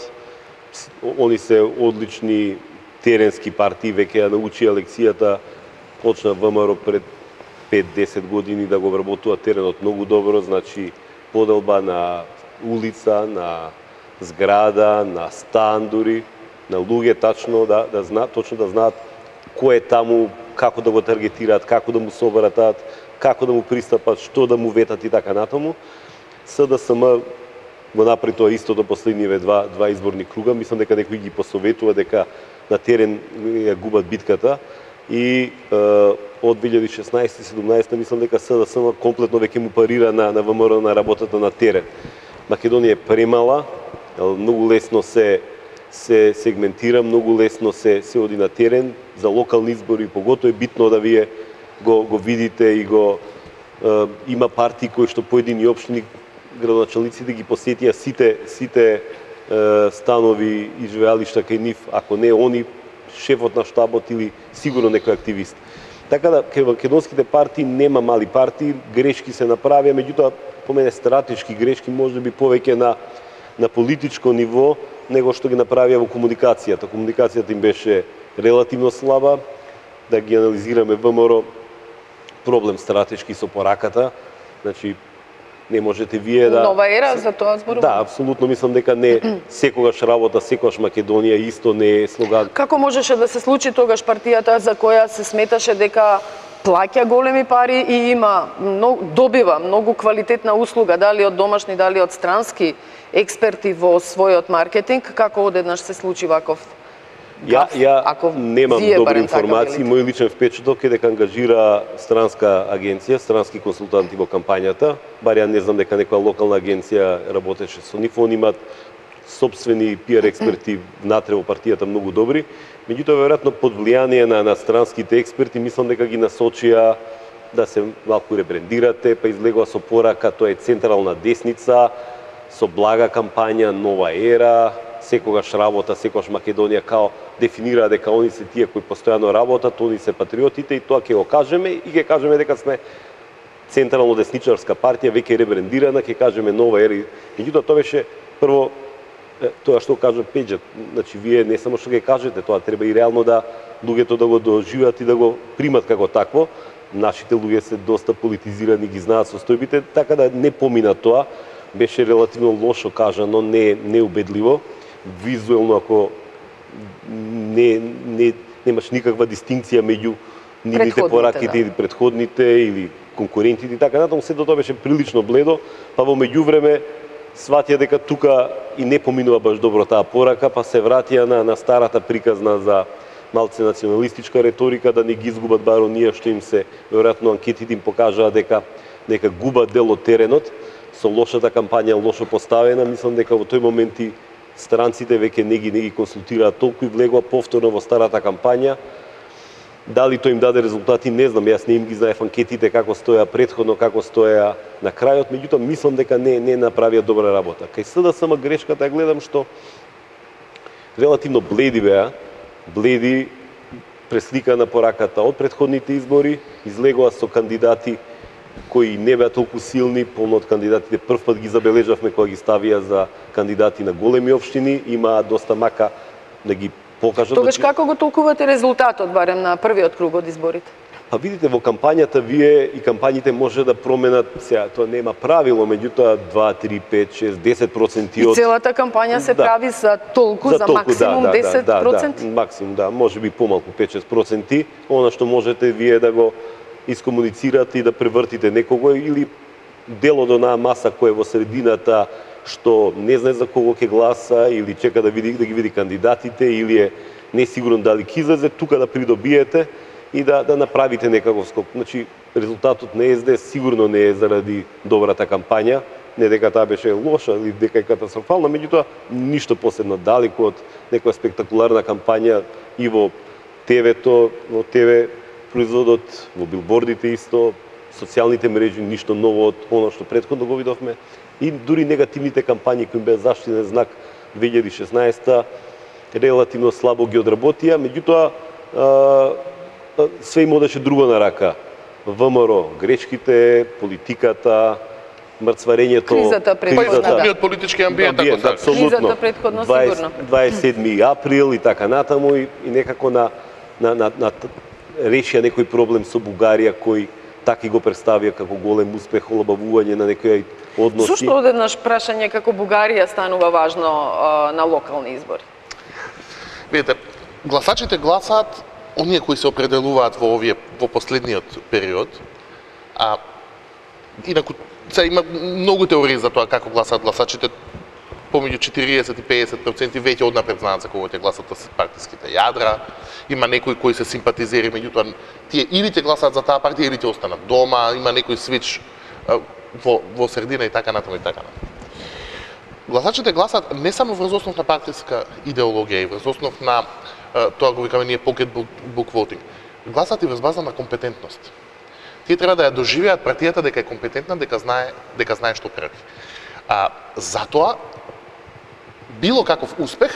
Они се одлични теренски партии, веќе ја научија лекцијата, почна ВМРО пред пет-десет години да го вработува теренот многу добро, значи поделба на улица, на зграда, на стан дури, на луѓе тачно да да знаат, точно да знаат кој е таму, како да го таргетираат, како да му собератат, како да му пристапат, што да му ветат и така натаму. СДСМ го направи тоа исто до последниве два два изборни круга. Мислам дека некои ги посоветува дека на терен ја губат битката и е, од две илјади и шеснаесета и седумнаесета мислам дека СДСМ комплетно веќе му парира на на ВМРО на работата на терен. Македонија е премала, многу лесно се се сегментира, многу лесно се се оди на терен. За локални избори поготоа е битно да вие го го видите и го е, има партии кои што поедини општини градоначалниците ги посетија сите сите е, станови и живеалишта кај нив, ако не они, шефот на штабот или сигурно некој активист. Така да, кај македонските партии нема мали партии, грешки се направија, меѓутоа по мене стратешки грешки можеби повеќе на на политичко ниво него што ги направија во комуникацијата. Комуникацијата им беше релативно слаба, да ги анализираме ВМРО, проблем стратешки со пораката, значи не можете вие да... Нова ера за тоа зборувам? Да, апсолутно мислам дека не секогаш работа, секогаш Македонија исто не е слоган. Како можеше да се случи тогаш партијата за која се сметаше дека плаќа големи пари и има многу, добива многу квалитетна услуга, дали од домашни, дали од странски експерти во својот маркетинг, како одеднаш се случи ваков Ја, ја ако немам добри информации, мој личен впечаток е дека ангажира странска агенција, странски консултанти во кампањата, бар ја не знам дека некоја локална агенција работеше со нив, они имаат сопствени пиар експерти внатре во партијата многу добри, меѓутоа веројатно под влијание на, на странските експерти мислам дека ги насочија да се малку ребрендирате, па излегува со порака, тоа е централна десница, со блага кампања, нова ера, секогаш работа, секогаш Македонија као дефинира дека они се тие кои постојано работат, они се патриотите и тоа ќе го кажеме и ќе кажеме дека сме централно десничарска партија, веќе ребрендирана, ќе кажеме нова ера. Меѓутоа тоа беше прво тоа што кажа Пеџа, значи вие не само што ќе кажете, тоа треба и реално да луѓето да го доживеат и да го примат како такво. Нашите луѓе се доста политизирани, ги знаат состојбите, така да не помина тоа. Беше релативно лошо кажано, не неубедливо. Визуелно, ако не, не немаш никаква дистинкција меѓу нивните пораките или предходните или конкурентите и така натаму, сето тоа беше прилично бледо, па во меѓувреме сватија дека тука и не поминува баш добро таа порака, па се вратија на, на старата приказна за малце националистичка реторика, да не ги изгубат бар оние што им се, веројатно анкетите им покажаа дека дека губат дел од теренот со лошата кампања, лошо поставена. Мислам дека во тој момент и странците веќе не ги не ги консултираат толку и влегува повторно во старата кампања. Дали тој им даде резултати, не знам, јас не им ги знаев анкетите како стоја предходно, како стоја на крајот, меѓутоа мислам дека не не направија добра работа. Кај СДСМ грешката ја гледам што релативно бледи беа, бледи преслика на пораката од предходните избори, излегува со кандидати кои не беа толку силни, полно од кандидатите прв пат ги забележавме кога ги ставија за кандидати на големи општини, имаа доста мака да ги покажат. Тогаш како го толкувате резултатот, барем на првиот круг од изборите? Па видите, во кампањата вие и кампањите може да променат, сега тоа нема правило, меѓутоа два, три, пет, шест, десет проценти од... И целата кампања се да. прави за толку, за, за толку, максимум да, да, десет проценти? Да, да, максимум, да, може би помалку, пет-шест проценти, она што можете вие да го искомуницирате и да превртите некого или дел од онаа маса која е во средината што не знае за кого ќе гласа или чека да види да ги види кандидатите или е несигурен дали ќе излезе, тука да придобиете и да да направите некаков скок. Значи резултатот на ес де ес сигурно не е заради добрата кампања, не дека таа беше лоша или дека е катастрофална, меѓутоа ништо посебно далеку од некоја спектакуларна кампања и во те вето, во те ве производот, во билбордите исто, социјалните мрежи, ништо ново од оно што претходно го видовме. И дури негативните кампањи кои беа заштитен знак две илјади и шеснаесета релативно слабо ги одработија, меѓутоа све им одеше друго на рака. ВМРО, грешките, политиката, мрцварењето, кризата предходна, да. Политички амбиент, амбиент, ако апсолутно. Кризата предходно сигурно. дваесет и седми април и така натаму и, и некако на на на, на решија некој проблем со Бугарија кој така и го представија како голем успех, олабавување на некои односи. Зошто одеднаш прашање како Бугарија станува важно а, на локални избори? Видите, гласачите гласаат оние кои се определуваат во овие во последниот период. А инаку се има многу теории за тоа како гласаат гласачите. Помеѓу четириесет и педесет проценти веќе однапред знаат за кого ќе гласат партиските јадра. Има некои кои се симпатизери, меѓутоа тие или ќе гласаат за таа партија или ќе останат дома, има некој свич во во средина и така натаму и така натаму. Гласачите гласаат не само врз основ на партиска идеологија и врз основ на тоа го викаме ние pocket book voting. Гласаат и врз база на компетентност. Тие треба да ја доживеат партијата дека е компетентна, дека знае, дека знае што прави. А затоа било каков успех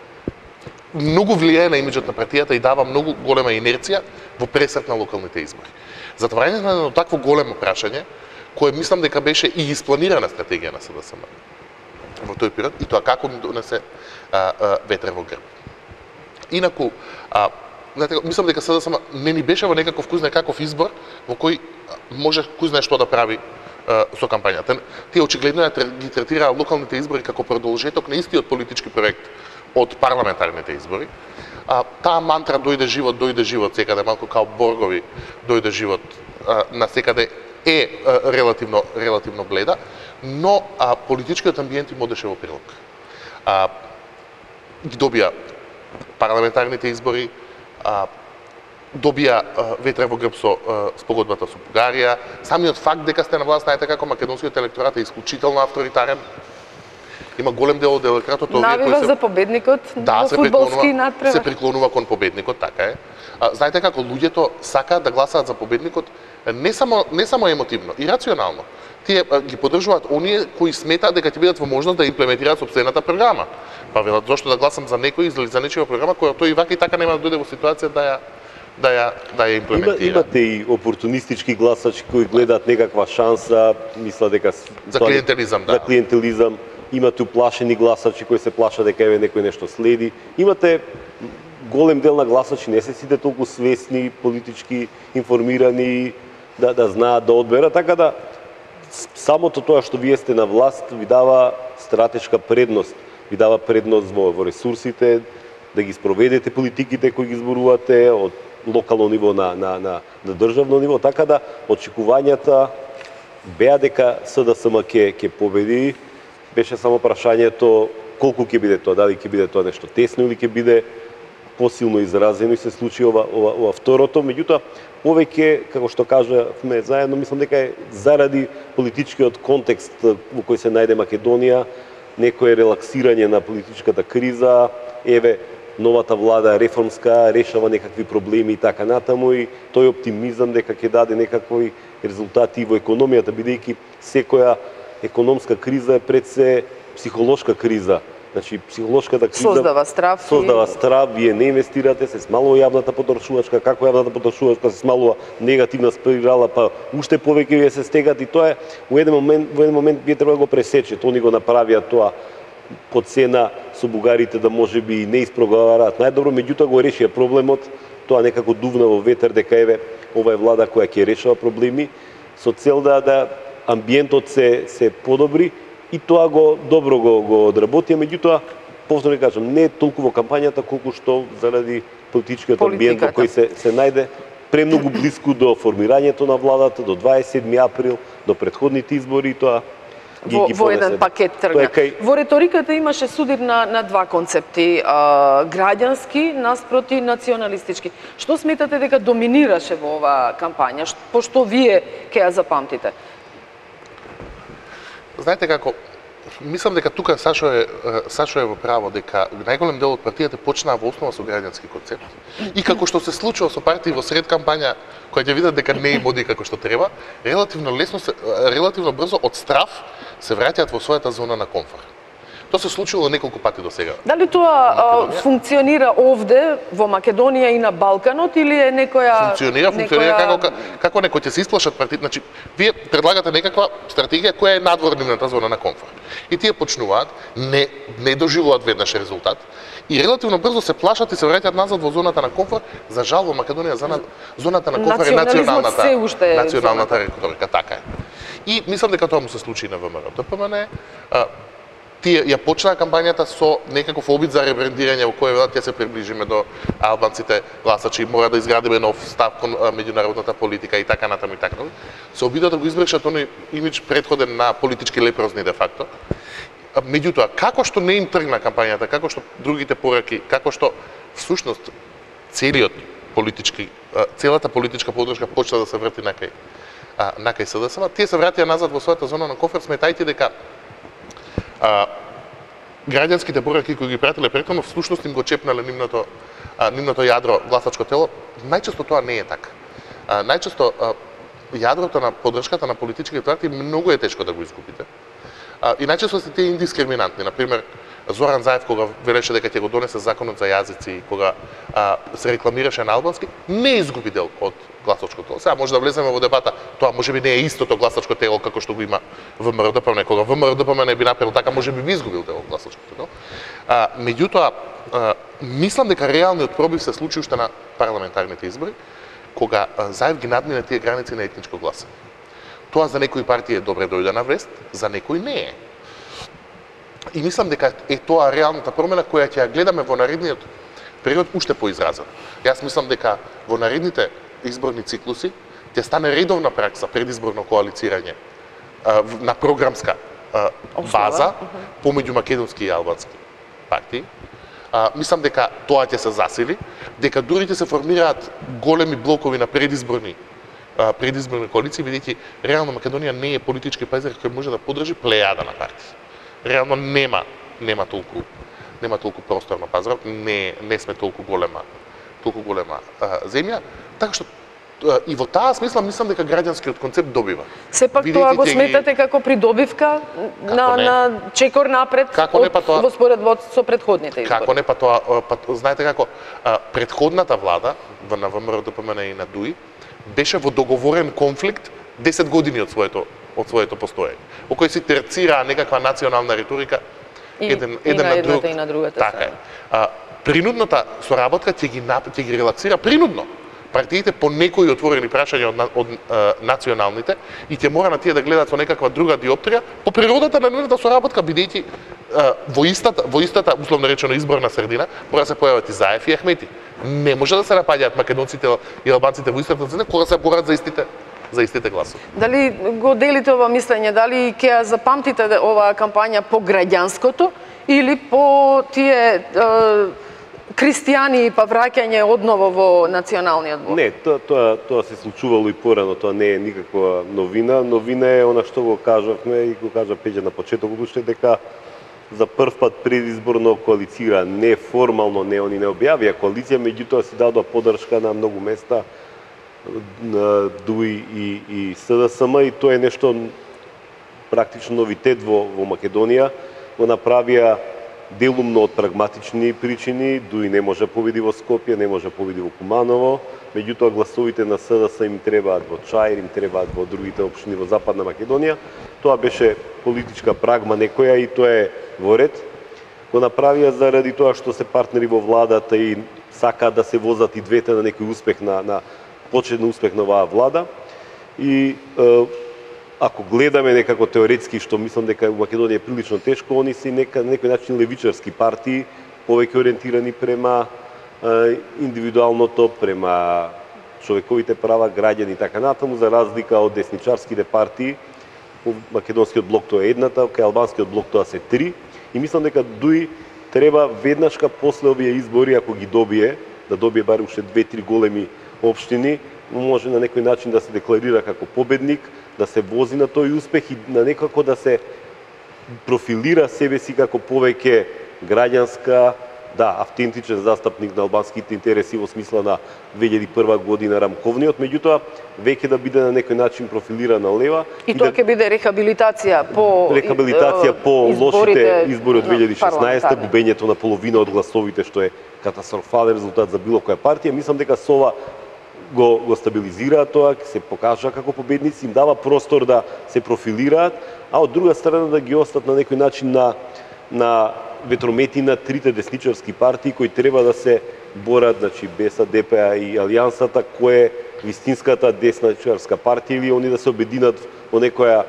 многу влијае на имиџот на партијата и дава многу голема инерција во пресрет на локалните избори. Затворањето на едно такво големо прашање, кое мислам дека беше и испланирана стратегија на СДСМ во тој период, и тоа како донесе а, а, ветер во грб. Инаку, а, мислам дека СДСМ не ни беше во некаков кој знае каков избор во кој може кој знае што да прави а, со кампањата. Тие очигледно ги третираа локалните избори како продолжеток на истиот политички проект од парламентарните избори. А, таа мантра дојде живот, дојде живот, секаде малку као боргови, дојде живот, а, на секаде е а, релативно релативно бледа, но а, политичкиот амбиент им одеше во прилог. А, ги добија парламентарните избори, а, добија а, ветер во грб со а, спогодбата со Бугарија. Самиот факт дека сте на власт, знаете како македонскиот електорат е исклучително авторитарен. Има голем дел од електоратот овие Навива кои се за победникот да, во се фудбалски преклонува, надпревар. се преклонува кон победникот, така е. А, знаете како луѓето сакаат да гласаат за победникот не само не само емотивно, и рационално. Тие а, ги поддржуваат оние кои сметаат дека ќе бидат во можност да имплементираат сопствената програма. Па велат зошто да гласам за некој или за нечија програма која тој и вака и така нема да дојде во ситуација да ја да ја да ја имплементира. Има, имате и опортунистички гласачи кои гледаат некаква шанса, мислат дека за клиентелизам, да. За клиентелизам. Имате уплашени гласачи кои се плашат дека еве некој нешто следи. Имате голем дел на гласачи, не се сите толку свесни, политички информирани, да да знаат да одберат, така да самото тоа што вие сте на власт ви дава стратешка предност, ви дава предност во, во ресурсите, да ги спроведете политиките кои ги зборувате од локално ниво на, на, на, на државно ниво, така да очекувањата беа дека СДСМ ќе ќе победи, беше само прашањето колку ќе биде тоа, дали ќе биде тоа нешто тесно или ќе биде посилно изразено и се случи ова, ова, ова второто, меѓутоа повеќе, како што кажавме заедно, мислам дека е заради политичкиот контекст во кој се најде Македонија, некое релаксирање на политичката криза, еве новата влада реформска решава некакви проблеми и така натаму и тој оптимизам дека ќе даде некакви резултати во економијата, бидејќи секоја економска криза е пред се психолошка криза. Значи, психолошката криза создава страв, создава страв, вие не инвестирате, се смалува јавната потрошувачка, како јавната потрошувачка се смалува, негативна спирала, па уште повеќе вие се стегат и тоа е во еден момент, во еден момент вие треба да го пресечете. Они го направија тоа по цена со бугарите да можеби не испроговараат најдобро, меѓутоа го решија проблемот, тоа некако дувна во ветер дека еве ова е влада која ќе решава проблеми со цел да да амбиентот се се подобри. И тоа го добро го, го одработија, меѓутоа, повторно кажам, не толку во кампањата, колку што заради политичкиот амбиент во кој се, се најде премногу близко до формирањето на владата, до дваесет и седми април, до предходните избори, тоа ги, во, ги во еден пакет тргна. Кај... Во реториката имаше судир на, на два концепти, а, граѓански наспроти националистички. Што сметате дека доминираше во оваа кампања, пошто вие ќе ја запамтите? Знаете како, мислам дека тука Сашо е, Сашо е во право, дека најголем дел од партијата почнаа во основа со граѓански концепт. И како што се случува со партии во сред кампања, која ќе видат дека не им води како што треба, релативно лесно, се, релативно брзо од страв се враќаат во својата зона на комфорт. Тоа се случило неколку пати до сега. Дали тоа а, функционира овде во Македонија и на Балканот или е некоја функционира, функционира некоја... како како некој ќе се исплашат партиите, значи вие предлагате некаква стратегија која е надвор нивната зона на комфорт. И тие почнуваат, не не доживуваат веднаш резултат и релативно брзо се плашат и се враќаат назад во зоната на комфорт. За жал во Македонија зона, зоната на комфорт е националната националната реторика, така е. И мислам дека тоа му се случи и на ВМРО Д П М Н. Тие ја почнаа кампањата со некаков обид за ребрендирање во кој велат ќе се приближиме до албанците гласачи, мора да изградиме нов став кон меѓународната политика и така натаму и така. Се обидат да го избршат оној имидж претходен на политички лепрозни де факто. Меѓутоа, како што не им тргна кампањата, како што другите пораки, како што всушност целиот политички целата политичка поддршка почна да се врти накај накај СДСМ, тие се вратија назад во својата зона на комфорт, сметајте дека А, граѓанските пораки кои ги пратиле претходно всушност им го чепнале нивното а, нивното јадро гласачко тело. Најчесто тоа не е така. А, најчесто а, јадрото на поддршката на политичките партии многу е тешко да го изгубите. А, и најчесто се тие индискриминантни. Например, Зоран Заев кога велеше дека ќе го донесе законот за јазици, кога а, се рекламираше на албански, не изгуби дел од гласачко тело. Сега може да влеземе во дебата, тоа можеби не е истото гласачко тело како што го има ВМРО Д П М Н. Кога ВМРО Д П М Н би направил така, можеби би изгубил дел од гласачкото тело. А, меѓутоа, а, мислам дека реалниот пробив се случи уште на парламентарните избори, кога а, Заев ги надмина тие граници на етничко гласање. Тоа за некои партии е добре дојдена вест, за некои не е. И мислам дека е тоа реалната промена која ќе ја гледаме во наредниот период уште поизразена. Јас мислам дека во наредните изборни циклуси ќе стане редовна пракса предизборно коалицирање а, на програмска а, база помеѓу македонски и албански партии. А, мислам дека тоа ќе се засили, дека дури ќе се формираат големи блокови на предизборни а, предизборни коалиции, бидејќи реално Македонија не е политички пајзар кој може да поддржи плејада на партии. реално нема нема толку нема толку простор на пазарот, не не сме толку голема толку голема а, земја, така што и во таа смисла мислам дека граѓанскиот концепт добива. Сепак тоа го сметате ги... како придобивка на, на чекор напред како не, па тоа... во споредба со предходните избори? Како не, па тоа, па, знаете како, предходната влада на ВМРО ДПМН и на ДУИ беше во договорен конфликт десет години од своето од своето постоење, во кој се терцира некаква национална риторика и, еден, и еден на, на друг. И на другата така е. А, принудната соработка ќе ги ќе ги релаксира принудно партиите по некои отворени прашања од, од, од националните и ќе мора на тие да гледаат со некаква друга диоптрија по природата на нивната соработка, бидејќи во истата во истата условно речено изборна средина мора да се појават и Заев и Ахмети. Не може да се напаѓаат македонците и албанците во истата средина кога се борат за истите за истите гласови. Дали го делите ова мислење, дали ќе ја запамтите оваа кампања по граѓанското или по тие е, кристијани па враќање одново во националниот блок? Не, тоа, тоа, тоа се случувало и порано, тоа не е никаква новина. Новина е она што го кажавме и го кажа Пеѓа на почетокот, уште дека за прв пат предизборно коалицира, не формално, не они не објавија коалиција, меѓутоа си дадоа поддршка на многу места на ДУИ и, и СДСМ и тоа е нешто практично новитет во, во Македонија. Го направија делумно од прагматични причини, ДУИ не може победи во Скопје, не може победи во Куманово, меѓутоа гласовите на СДС им требаат во Чаир, им требаат во другите општини во Западна Македонија. Тоа беше политичка прагма некоја и тоа е во ред. Го направија заради тоа што се партнери во владата и сакаат да се возат и двете на некој успех на, на почетен успех на оваа влада. И е, ако гледаме некако теоретски, што мислам дека во Македонија е прилично тешко, они се нека на некој начин левичарски партии, повеќе ориентирани према е, индивидуалното, према човековите права, граѓани и така натаму, за разлика од десничарските партии. Во македонскиот блок тоа е едната, кај албанскиот блок тоа се три. И мислам дека ДУИ треба веднашка после овие избори, ако ги добие, да добие барем уште две-три големи општини, може на некој начин да се декларира како победник, да се вози на тој успех и на некако да се профилира себе си како повеќе граѓанска, да, автентичен застапник на албанските интереси во смисла на две илјади и прва година рамковниот, меѓутоа веќе да биде на некој начин профилирана лева. И, и тоа ќе да... биде рехабилитација по рехабилитација по лошите избори од две илјади и шеснаесета, губењето на половина од гласовите, што е катастрофален резултат за било која партија. Мислам дека со ова го, го стабилизираат тоа, ќе се покажа како победници, им дава простор да се профилираат, а од друга страна да ги остат на некој начин на, на ветромети на трите десничарски партии кои треба да се борат, значи БЕСА, ДПА и Алијансата, кој е вистинската десничарска партија или они да се обединат во некоја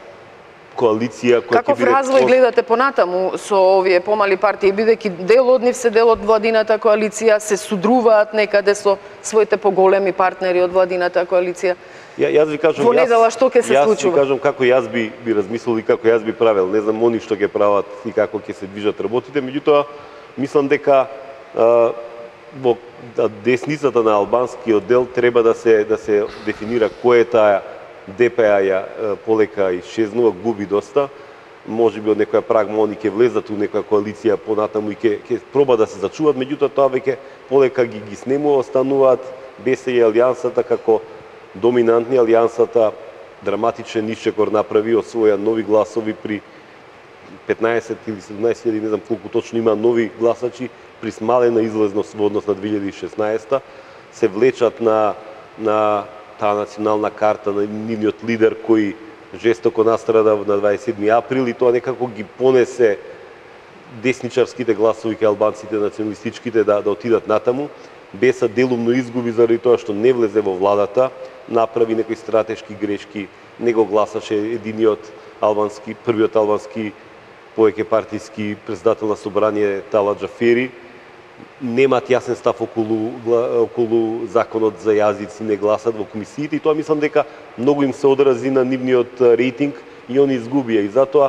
коалиција која Каков развој гледате понатаму со овие помали партии, бидејќи дел од нив се дел од владината коалиција, се судруваат некаде со своите поголеми партнери од владината коалиција? Ја, јас ви кажам, во недела што ќе се јас случува? Јас ви кажам како јас би, би размислил и како јас би правел. Не знам они што ќе прават и како ќе се движат работите, меѓутоа мислам дека а, во да, десницата на албанскиот дел треба да се да се дефинира кој е таа ДПА ја полека исчезнува, губи доста. Можеби од некоја прагма они ќе влезат у некоја коалиција понатаму и ќе ќе проба да се зачуваат, меѓутоа тоа веќе полека ги ги снемува, остануваат БЕСА и Алијансата како доминантни. Алијансата драматичен исчекор направи, освоја нови гласови при петнаесет или седумнаесет илјади, не знам колку точно има нови гласачи, при смалена излезност во однос на две илјади и шеснаесета, се влечат на на таа национална карта на нивниот лидер кој жестоко настрада на дваесет и седми април и тоа некако ги понесе десничарските гласови кај албанците, националистичките да да отидат натаму. БЕСА делумно изгуби заради тоа што не влезе во владата, направи некои стратешки грешки, не го гласаше единиот албански, првиот албански повеќе партиски председател на собрание Тала Џафери. Немаат јасен став околу, околу законот за јазици, не гласат во комисиите и тоа мислам дека многу им се одрази на нивниот рейтинг и они изгубија. И затоа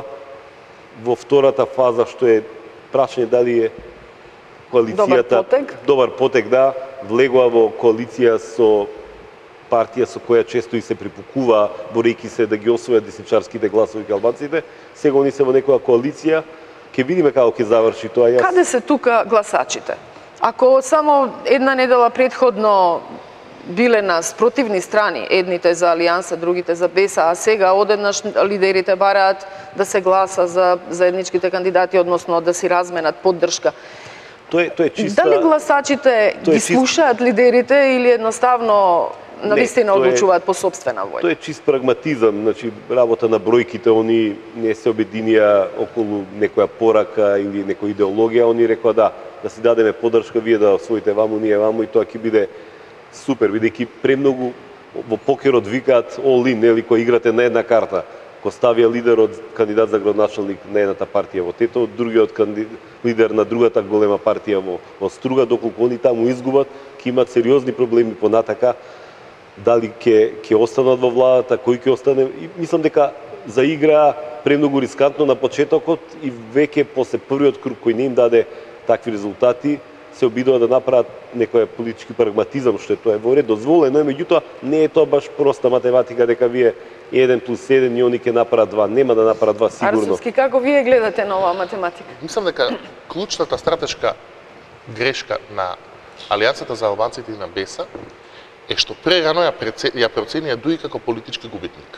во втората фаза, што е прашање дали е коалицијата... Добар потек? Добар потек, да. Влегува во коалиција со партија со која често и се припукува, борејќи се да ги освојат десничарските гласови кај албанците. Сега они се во некоја коалиција. Ќе видиме како ќе заврши тоа. Јас... Каде се тука гласачите? Ако само една недела предходно биле на спротивни страни, едните за Алијанса, другите за Беса, а сега одеднаш лидерите бараат да се гласа за заедничките кандидати, односно да си разменат поддршка. Тоа е, тоа е чиста... Дали гласачите тоа ги е чист... слушаат лидерите или едноставно навистина одлучуваат е... по собствена воља? Тоа е чист прагматизам, значи работа на бројките, они не се обединија околу некоја порака или некоја идеологија, они рекоа да, да си дадеме поддршка, вие да освоите ваму, ние ваму и тоа ќе биде супер, бидејќи премногу во покерот викаат all in, нели, кој играте на една карта. Ко ставија лидер од кандидат за градоначалник на едната партија во Тето, другиот канди... лидер на другата голема партија во, во Струга, доколку они таму изгубат, ќе имат сериозни проблеми понатака, дали ќе ќе останат во владата, кој ќе остане. И мислам дека заиграа премногу рискантно на почетокот и веќе после првиот круг кој не им даде такви резултати, се обидува да направат некој политички прагматизам, што е тоа е во ред, дозволено е, меѓутоа не е тоа баш проста математика дека вие еден плюс еден и они ќе направат два, нема да направат два сигурно. Арсовски, како вие гледате на оваа математика? Мислам дека клучната стратешка грешка на Алијансата за албанците и на Беса е што прерано ја, преце... ја проценија Дуи како политички губитник.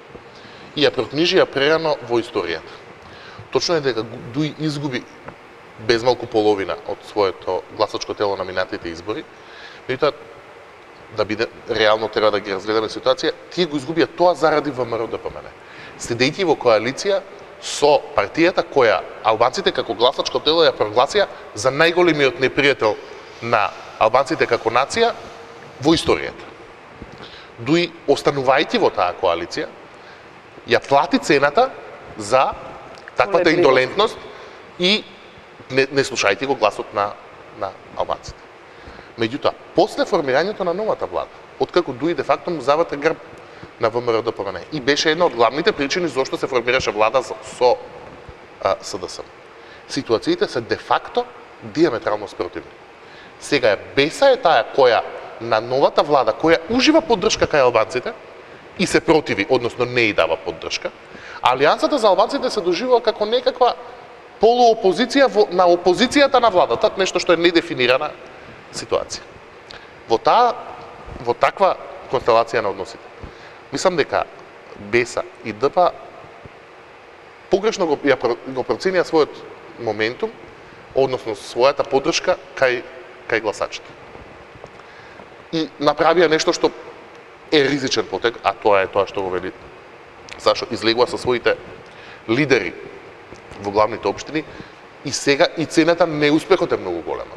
И ја прокнижија прерано во историјата. Точно е дека Дуи изгуби безмалку половина од своето гласачко тело на минатите избори, меѓутоа да биде реално треба да ги разгледаме ситуација, тие го изгубија тоа заради ВМРО-ДПМН. Седејќи во коалиција со партијата која албанците како гласачко тело ја прогласија за најголемиот непријател на албанците како нација во историјата. Дуи, останувајќи во таа коалиција, ја плати цената за таквата индолентност и не, не слушајте го гласот на, на албанците. Меѓутоа, после формирањето на новата влада, откако Дуи де факто му заврте грб на ВМРО-ДПМН и беше една од главните причини зошто се формираше влада со а, СДСМ. Ситуациите се де факто диаметрално спротивни. Сега е Беса е таа која на новата влада, која ужива поддршка кај албанците и се противи, односно не и дава поддршка, Алијансата за албанците се доживува како некаква полуопозиција во, на опозицијата на владата, нешто што е недефинирана ситуација. Во таа во таква констелација на односите, мислам дека Беса и ДП погрешно го, ја, го проценија својот моментум, односно својата поддршка кај, кај гласачите. И направија нешто што е ризичен потек, а тоа е тоа што го вели Сашо, излегува со своите лидери во главните општини и сега и цената неуспехот е многу голема.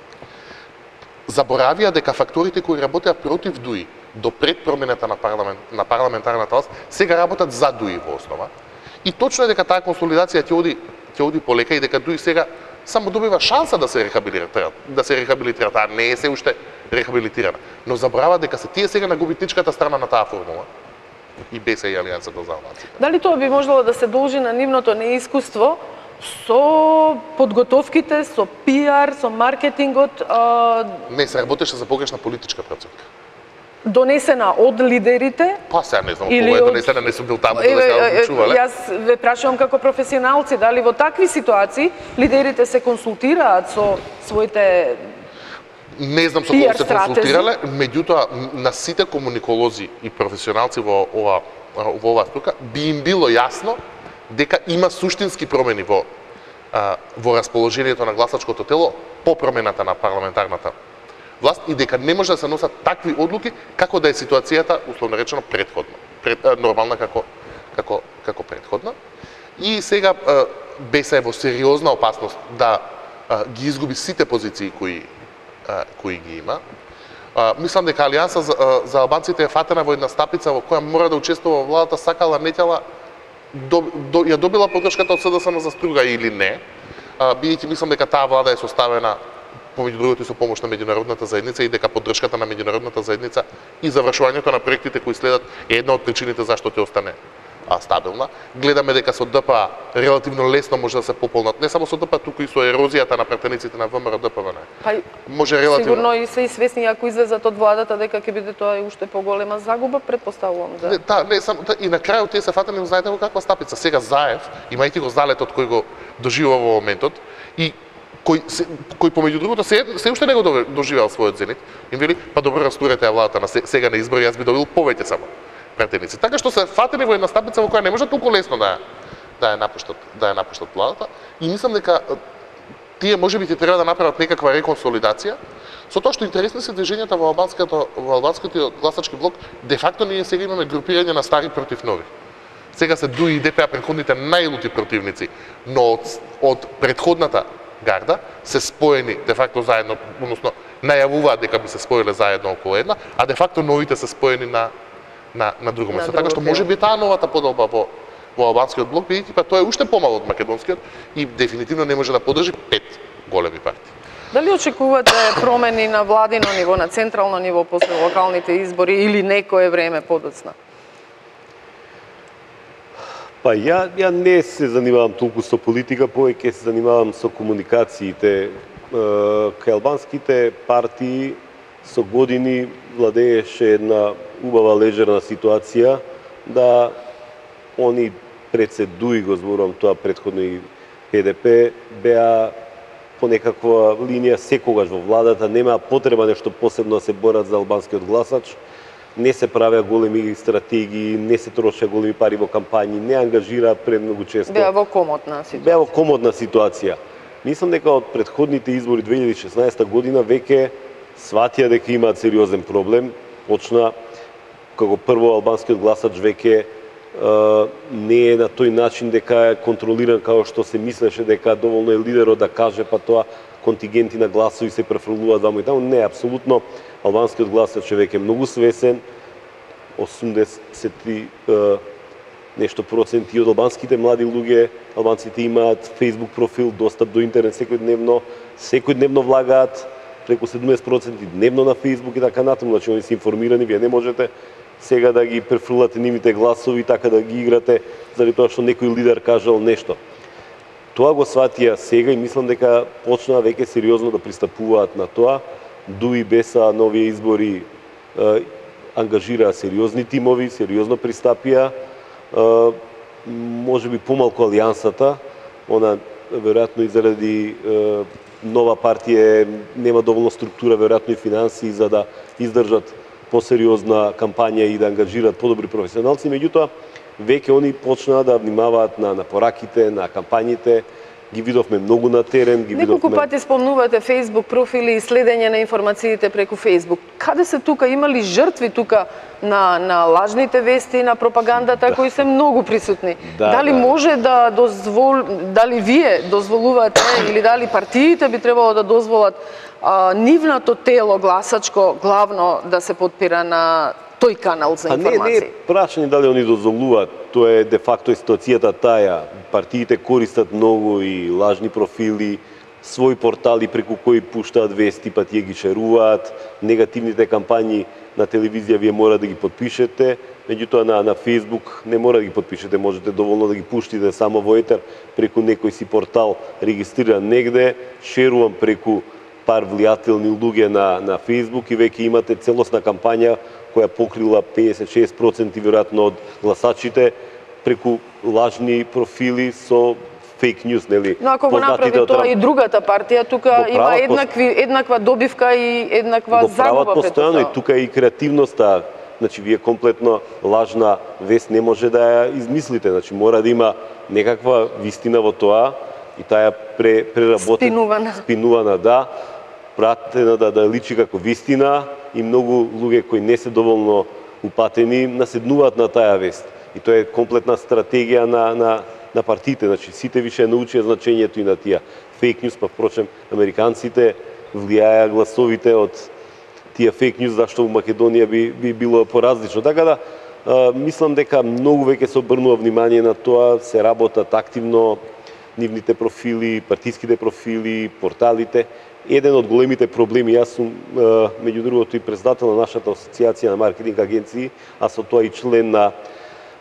Заборавија дека факторите кои работеа против Дуи до пред промената на, парламент, на парламентарната власт сега работат за Дуи во основа. И точно е дека таа консолидација ќе оди ќе оди полека и дека Дуи сега само добива шанса да се рехабилитира, да се рехабилитира, таа не е се уште рехабилитирана. Но заборава дека се тие сега на губитничката страна на таа формула и Беса и Алијансата за албанците. Дали тоа би можело да се должи на нивното неискуство со подготовките, со пиар, со маркетингот? А... Не, се работеше за погрешна политичка проценка. Донесена од лидерите? Па сега не знам, кога е донесена, не сум бил таму, да се одлучувале. Јас ве прашувам како професионалци, дали во такви ситуации лидерите се консултираат со своите не знам со кого се консултирале, меѓутоа на сите комуниколози и професионалци во ова во оваа струка би им било јасно дека има суштински промени во а, во расположението на гласачкото тело по промената на парламентарната власт и дека не може да се носат такви одлуки како да е ситуацијата условно речено претходно, пред, а, нормална како како како претходна. И сега а, Беса е во сериозна опасност да а, ги изгуби сите позиции кои а, кои ги има. А, мислам дека Алијанса за, за албанците е фатена во една стапица во која мора да учествува во владата, сакала нетела, до, до, ја добила поддршката од СДСМ за Струга или не, бидејќи мислам дека таа влада е составена помеѓу другото и со помош на меѓународната заедница и дека поддршката на меѓународната заедница и завршувањето на проектите кои следат е една од причините зашто ќе остане а, стабилна. Гледаме дека со ДПА релативно лесно може да се пополнат, не само со ДПА, туку и со ерозијата на претениците на ВМРО ДПМН. Па, може релативно. Сигурно и се и свесни ако излезат од владата дека ќе биде тоа и уште поголема загуба, претпоставувам да. Не, та, не само та, и на крајот тие се фатени, знаете во каква стапица. Сега Заев, имајќи го залетот кој го доживува во моментот и кој се, кој помеѓу другото се, се уште не го доживеал својот зенит, им вели па добро растурете ја владата на сега на избори, јас би добил повеќе само претеници. Така што се фатени во една стапица во која не може толку лесно да да ја напуштат, да ја напуштат владата и мислам дека тие можеби ќе треба да направат некаква реконсолидација со тоа што интересни се движењата во албанското во албанскиот гласачки блок, де факто ние сега имаме групирање на стари против нови. Сега се ДУИ и ДПА претходните најлути противници, но од, од претходната гарда се споени де факто заедно, односно најавуваат дека би се споеле заедно околу една, а де факто новите се споени на на на друго место. Така што можеби таа новата подоба во во албанскиот блок бидејќи па тоа е уште помало од македонскиот и дефинитивно не може да подржи пет големи партии. Дали очекувате промени на владино ниво, на централно ниво после локалните избори или некое време подоцна? Па ја, ја не се занимавам толку со политика, повеќе се занимавам со комуникациите. Кај албанските партии со години владееше една убава лежерна ситуација да они пред се ДУИ, го зборувам тоа претходно и ПДП, беа по некаква линија секогаш во владата, нема потреба нешто посебно да се борат за албанскиот гласач, не се правеа големи стратегии, не се трошеа големи пари во кампањи, не ангажира премногу често. Беа во комодна ситуација. Беа во комодна ситуација. Мислам дека од претходните избори две илјади и шеснаесета година веќе сватија дека имаат сериозен проблем. Почна како прво албанскиот гласач веќе не е на тој начин дека е контролиран како што се мислеше дека доволно е лидерот да каже па тоа контингенти на гласови се префрлуваат ваму и таму. Не, апсолутно албанскиот гласач е веќе многу свесен. осумдесет нешто проценти од албанските млади луѓе, албанците имаат Facebook профил, достап до интернет секојдневно, секојдневно влагаат преку седумдесет проценти дневно на Facebook и така натаму, значи они се информирани, вие не можете сега да ги префрлате нивните гласови, така да ги играте, заради тоа што некој лидер кажал нешто. Тоа го сватија сега и мислам дека почнаа веќе сериозно да пристапуваат на тоа. ДУИ БЕСА на овие избори е, ангажираа сериозни тимови, сериозно пристапија. Е, може би помалку алијансата, она веројатно и заради е, нова партија нема доволно структура, веројатно и финанси за да издржат посериозна кампања и да ангажираат подобри професионалци, меѓутоа веќе они почнаа да внимаваат на, на пораките, на кампањите, ги видовме многу на терен, ги видовме... Неколку пати спомнувате Facebook профили и следење на информациите преку Facebook. Каде се тука, има ли жртви тука на, на лажните вести, на пропагандата, кои се многу присутни? Да, дали да. може да дозвол... дали вие дозволувате или дали партиите би требало да дозволат а, нивното тело гласачко главно да се подпира на тој канал за информации? А не, не е прашање дали они дозволуваат, тоа е де факто ситуацијата таја. Партиите користат многу и лажни профили, своји портали преку кои пуштаат вести, па тие ги шеруваат, негативните кампањи на телевизија вие мора да ги подпишете, меѓутоа на, на Facebook не мора да ги подпишете, можете доволно да ги пуштите само во етер преку некој си портал регистриран негде, шерувам преку пар влијателни луѓе на, на Facebook и веќе имате целосна кампања која покрила педесет до шеесет проценти веројатно од гласачите преку лажни профили со фейк ньюс, нели? Но ако го направи тоа и другата партија, тука има еднакви еднаква добивка и еднаква го загуба прават постојано и тука е и креативноста. Значи вие комплетно лажна вест не може да ја измислите, значи мора да има некаква вистина во тоа и таа пре, преработена, спинувана. спинувана, да, пратена да, да личи како вистина и многу луѓе кои не се доволно упатени наседнуваат на таа вест. И тоа е комплетна стратегија на, на, на партиите, значи сите више научија значењето и на тие фейк ньюс, па впрочем американците влијаја гласовите од тие фейк ньюс, зашто во Македонија би, би било поразлично. Така да, а, мислам дека многу веќе се обрнува внимание на тоа, се работат активно нивните профили, партиските профили, порталите. Еден од големите проблеми, јас сум, меѓу другото, и председател на нашата асоциација на маркетинг агенции, а со тоа и член на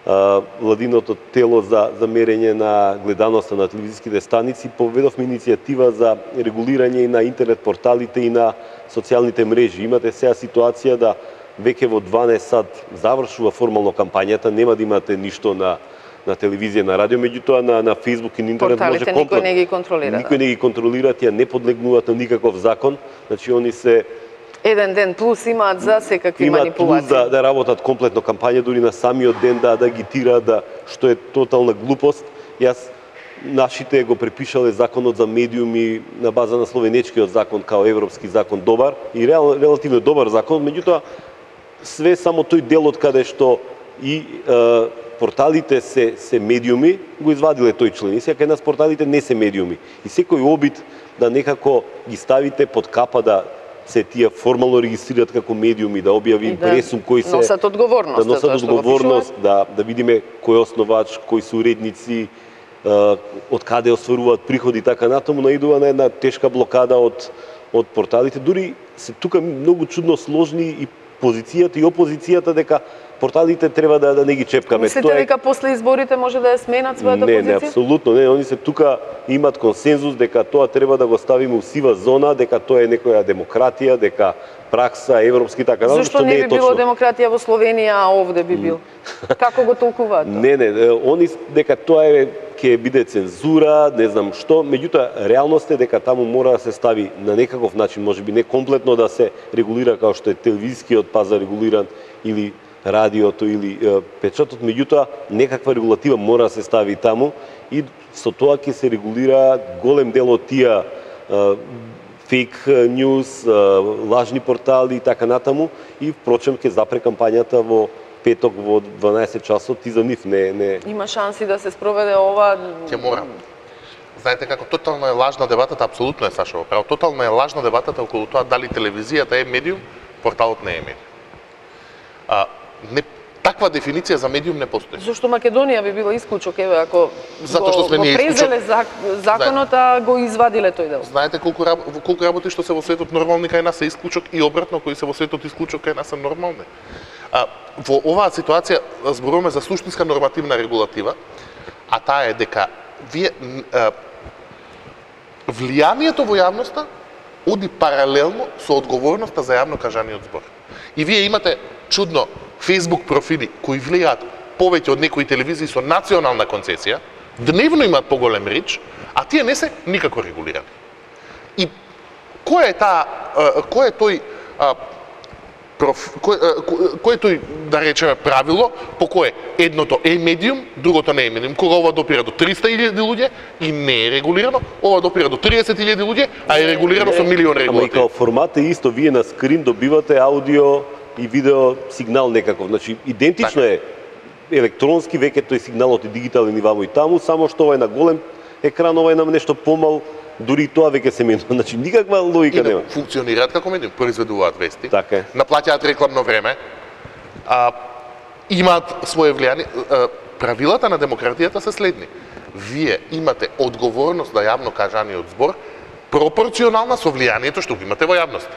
владиното тело за, за мерење на гледаноста на телевизиските станици, поведовме иницијатива за регулирање и на интернет порталите и на социјалните мрежи. Имате сега ситуација да веќе во дванаесет сат завршува формално кампањата, нема да имате ништо на на телевизија, на радио, меѓутоа на на Facebook и на интернет порталите може никој не ги контролира. Никој не ги контролира, тие не подлегнуваат на никаков закон. Значи они се еден ден плюс имаат за секакви имаат манипулации. плюс да, да работат комплетно кампања, дури на самиот ден да да агитираат, да, што е тотална глупост. Јас нашите го препишале законот за медиуми на база на словенечкиот закон као европски закон добар и реал, релативно добар закон, меѓутоа све само тој делот каде што и е, порталите се се медиуми го извадиле тој член. И сега кај нас порталите не се медиуми. И секој обид да некако ги ставите под капа да се тие формално регистрираат како медиуми, да објави импресум кои се носат одговорност, да носат одговорност, да да видиме кој е основач, кои се уредници, од каде остваруваат приходи и така натаму, наидува на една тешка блокада од од порталите. Дури се тука многу чудно сложни и позицијата и опозицијата дека порталите треба да, да не ги чепкаме. Мислите Тоа е... дека после изборите може да ја сменат својата не, позиција? Не, не, апсолутно не. Они се тука имат консензус дека тоа треба да го ставиме у сива зона, дека тоа е некоја демократија, дека пракса европски така натаму, Зошто што не не би е било точно. демократија во Словенија, а овде би бил? Како го толкуваат? Не, не, они дека тоа е ќе биде цензура, не знам што, меѓутоа реалноста е дека таму мора да се стави на некаков начин, можеби не комплетно да се регулира како што е телевизискиот пазар регулиран или радиото или е, печатот, меѓутоа некаква регулатива мора да се стави таму и со тоа ќе се регулира голем дел од тие фейк ньюс, лажни портали и така натаму и впрочем ќе запре кампањата во петок во дванаесет часот и за нив не не Има шанси да се спроведе ова. Ќе мора. Знаете како тотално е лажна дебатата, апсолутно е Сашо, право тотално е лажна дебатата околу тоа дали телевизијата е медиум, порталот не е медиум. А, не, таква дефиниција за медиум не постои. Зошто Македонија би била исклучок, еве, ако Затоа што сме го, ние го презеле исклучок. зак, законот, а го извадиле тој дел. Знаете колку раб- колку работи што се во светот нормални кај нас се исклучок и обратно кои се во светот исклучок кај нас се нормални. А, во оваа ситуација зборуваме за суштинска нормативна регулатива, а таа е дека вие а, влијанието во јавноста оди паралелно со одговорноста за јавно кажаниот збор. И вие имате чудно Facebook профили кои влијаат повеќе од некои телевизии со национална концесија, дневно имаат поголем рич, а тие не се никако регулирани. И кој е таа, кој е тој проф, кој, кој е тој, да речеме, правило по кое едното е медиум, другото не е медиум. Кога ова допира до триста илјади луѓе и не е регулирано, ова допира до триесет илјади луѓе, а е регулирано со милион регулативи. Ама и као формат е исто, вие на скрин добивате аудио и видео сигнал некаков. Значи идентично така е електронски, веќе тој сигналот е дигитален и вамо и таму, само што ова е на голем екран, ова е на нешто помал, дури и тоа веќе се менува. Значи никаква логика нема. Функционираат како медиум, произведуваат вести, така е. наплаќаат рекламно време, а, имаат свое влијание. Правилата на демократијата се следни. Вие имате одговорност на јавно кажаниот збор пропорционална со влијанието што го имате во јавност.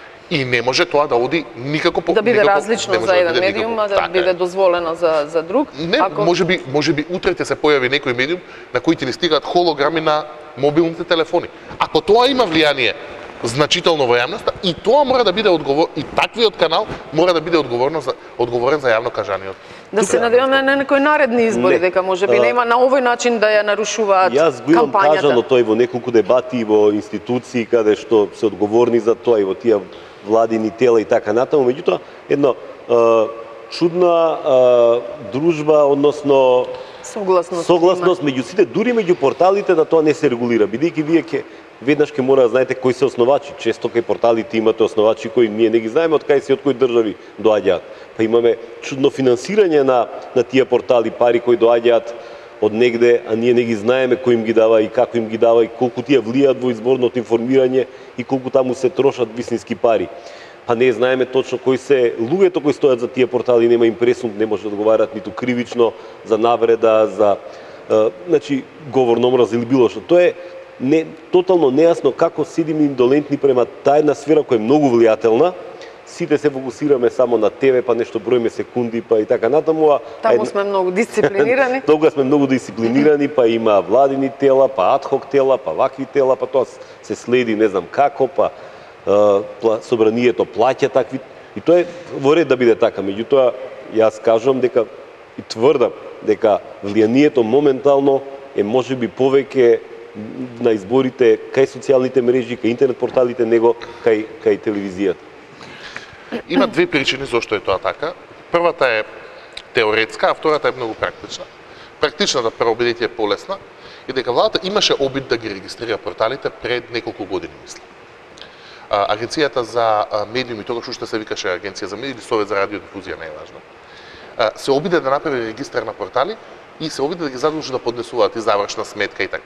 И не може тоа да оди никако по Да биде никако, различно не може за да еден биде медиум, никако. а да Така биде е. дозволено за за друг. Не, Ако... може би, може би утре ќе се појави некој медиум на кој ќе ни стигаат холограми на мобилните телефони. Ако тоа има влијание значително во јавноста, и тоа мора да биде одговор, и таквиот канал мора да биде одговорно за одговорен за јавно кажаниот. Да се надеваме на некои наредни избори, Не. дека може би нема на овој начин да ја нарушуваат Јас го имам кампањата. кажано тој во неколку дебати во институции каде што се одговорни за тоа и во тие владини тела и така натаму, меѓутоа едно е, чудна е, дружба, односно Согласност. согласност меѓу сите, дури меѓу порталите да тоа не се регулира, бидејќи вие ќе веднаш ќе мора да знаете кои се основачи. Често кај порталите имате основачи кои ние не ги знаеме од кај се од кои држави доаѓаат. Па имаме чудно финансирање на на тие портали, пари кои доаѓаат од негде, а ние не ги знаеме кој им ги дава и како им ги дава и колку тие влијаат во изборното информирање и колку таму се трошат вистински пари. Па не знаеме точно кои се луѓето кои стојат за тие портали, нема им пресуд, не може да одговарат ниту кривично за навреда, за е, значи говор на омраз или било што. Тоа е не тотално нејасно како седиме индолентни према таа една сфера која е многу влијателна, сите се фокусираме само на тебе, па нешто броиме секунди, па и така натаму. А таму сме многу дисциплинирани. Тога сме многу дисциплинирани, па има владини тела, па адхок тела, па вакви тела, па тоа се следи не знам како, па собранието плаќа такви. И тоа е во ред да биде така. Меѓутоа, јас кажувам дека и тврдам дека влијанието моментално е можеби повеќе на изборите кај социјалните мрежи, кај интернет порталите, него кај кај телевизијата. Има две причини зашто е тоа така. Првата е теоретска, а втората е многу практична. Практичната прво бидејќи е полесна и дека владата имаше обид да ги регистрира порталите пред неколку години, мислам. Агенцијата за медиуми, тогаш уште се викаше Агенција за медиуми или Совет за радиодифузија, не е важно, се обиде да направи регистар на портали и се обиде да ги задолжи да поднесуваат и завршна сметка и така.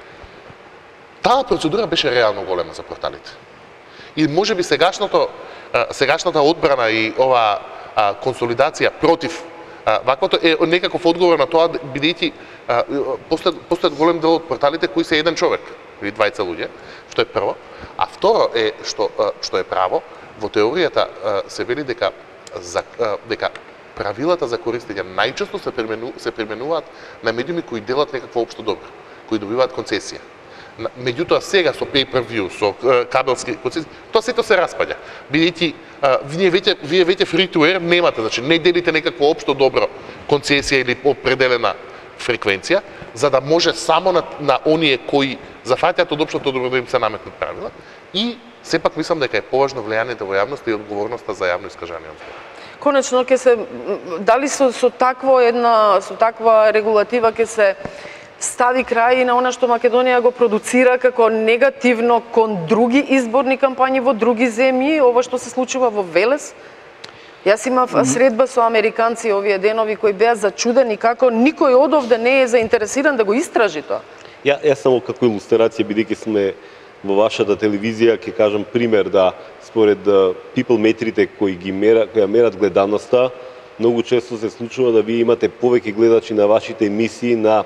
Таа процедура беше реално голема за порталите. И можеби сегашното сегашната одбрана и ова консолидација против ваквото е некаков одговор на тоа, бидејќи постојат голем дел од порталите кои се еден човек или двајца луѓе, што е прво. А второ е што што е право, во теоријата се вели дека за дека правилата за користење најчесто се примену, се применуваат на медиуми кои делат некакво општо добро, кои добиваат концесија. Меѓутоа сега со pay-per-view, со кабелски концесии, тоа сето се распаѓа. Бидејќи вие веќе вие веќе free to air немате, значи не делите некакво општо добро концесија или определена фреквенција, за да може само на, на оние кои зафаќаат од општото добро да им се наметнат правила. И сепак мислам дека е поважно влијанието во јавноста и одговорноста за јавно искажание од збор. Конечно ќе се дали со со такво една со таква регулатива ќе се стави крај на она што Македонија го продуцира како негативно кон други изборни кампањи во други земји, ова што се случува во Велес. Јас имав средба со американци овие денови кои беа зачудени како никој одовде не е заинтересиран да го истражи тоа. Ја, јас само како илустрација, бидејќи сме во вашата телевизија, ќе кажам пример да според people метрите кои ги мера, кои мерат гледаноста, многу често се случува да вие имате повеќе гледачи на вашите емисии на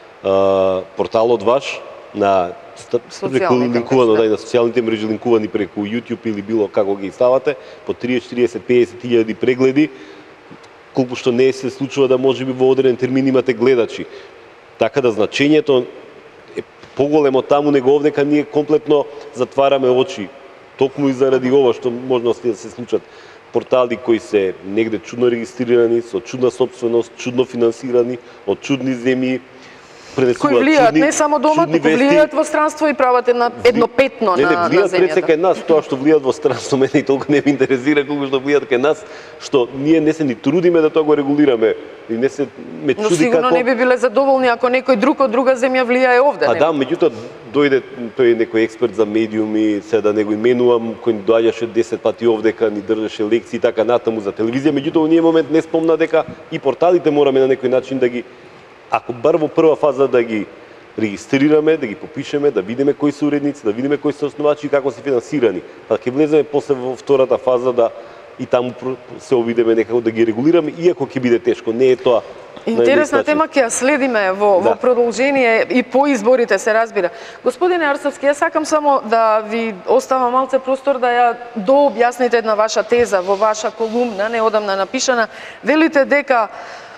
а, порталот ваш, на преку линкувано, да, на социјалните мрежи линкувани преку YouTube или било како ги ставате, по триесет, четириесет, пеесет илјади прегледи, колку што не се случува да можеби во одреден термин имате гледачи. Така да значењето е поголемо таму него овдека ние комплетно затвараме очи. Токму и заради ова што можности да се случат портали кои се негде чудно регистрирани, со чудна собственост, чудно финансирани, од чудни земји, кои влијаат не само дома, туку влијаат во странство и прават една еднопетно не, не, на, на влијаат земјата. пред кај нас, тоа што влијаат во странство мене и толку не ме интересира колку што влијаат кај нас, што ние не се ни трудиме да тоа го регулираме и не се ме чуди како. Но сигурно не би биле задоволни ако некој друг од друга земја влијае овде. А да, меѓутоа дојде тој некој експерт за медиуми, се да не го именувам, кој ни доаѓаше десет пати овдека, ни држеше лекции така натаму за телевизија, меѓутоа во ние момент не спомна дека и порталите мораме на некој начин да ги, ако бар во прва фаза да ги регистрираме, да ги попишеме, да видиме кои се уредници, да видиме кои се основачи и како се финансирани. Па ќе влеземе после во втората фаза да и таму се обидеме некако да ги регулираме, иако ќе биде тешко, не е тоа. Интересна тема ќе ја следиме во, да. во продолжение и по изборите се разбира. Господине Арцевски, јас сакам само да ви оставам малце простор да ја дообјасните една ваша теза во ваша колумна, неодамна напишана. Велите дека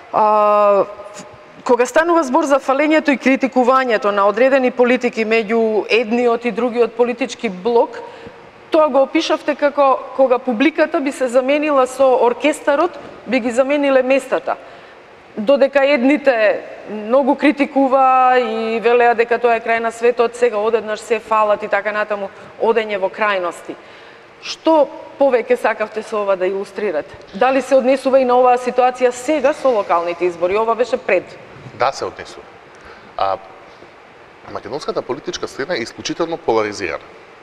а, кога станува збор за фалењето и критикувањето на одредени политики меѓу едниот и другиот политички блок, тоа го опишавте како кога публиката би се заменила со оркестарот, би ги замениле местата. Додека едните многу критикува и велеа дека тоа е крај на светот, сега одеднаш се фалат и така натаму, одење во крајности. Што повеќе сакавте со ова да илустрирате? Дали се однесува и на оваа ситуација сега со локалните избори? Ова беше пред. Да, се однесува. А, македонската политичка сцена е исклучително поларизирана.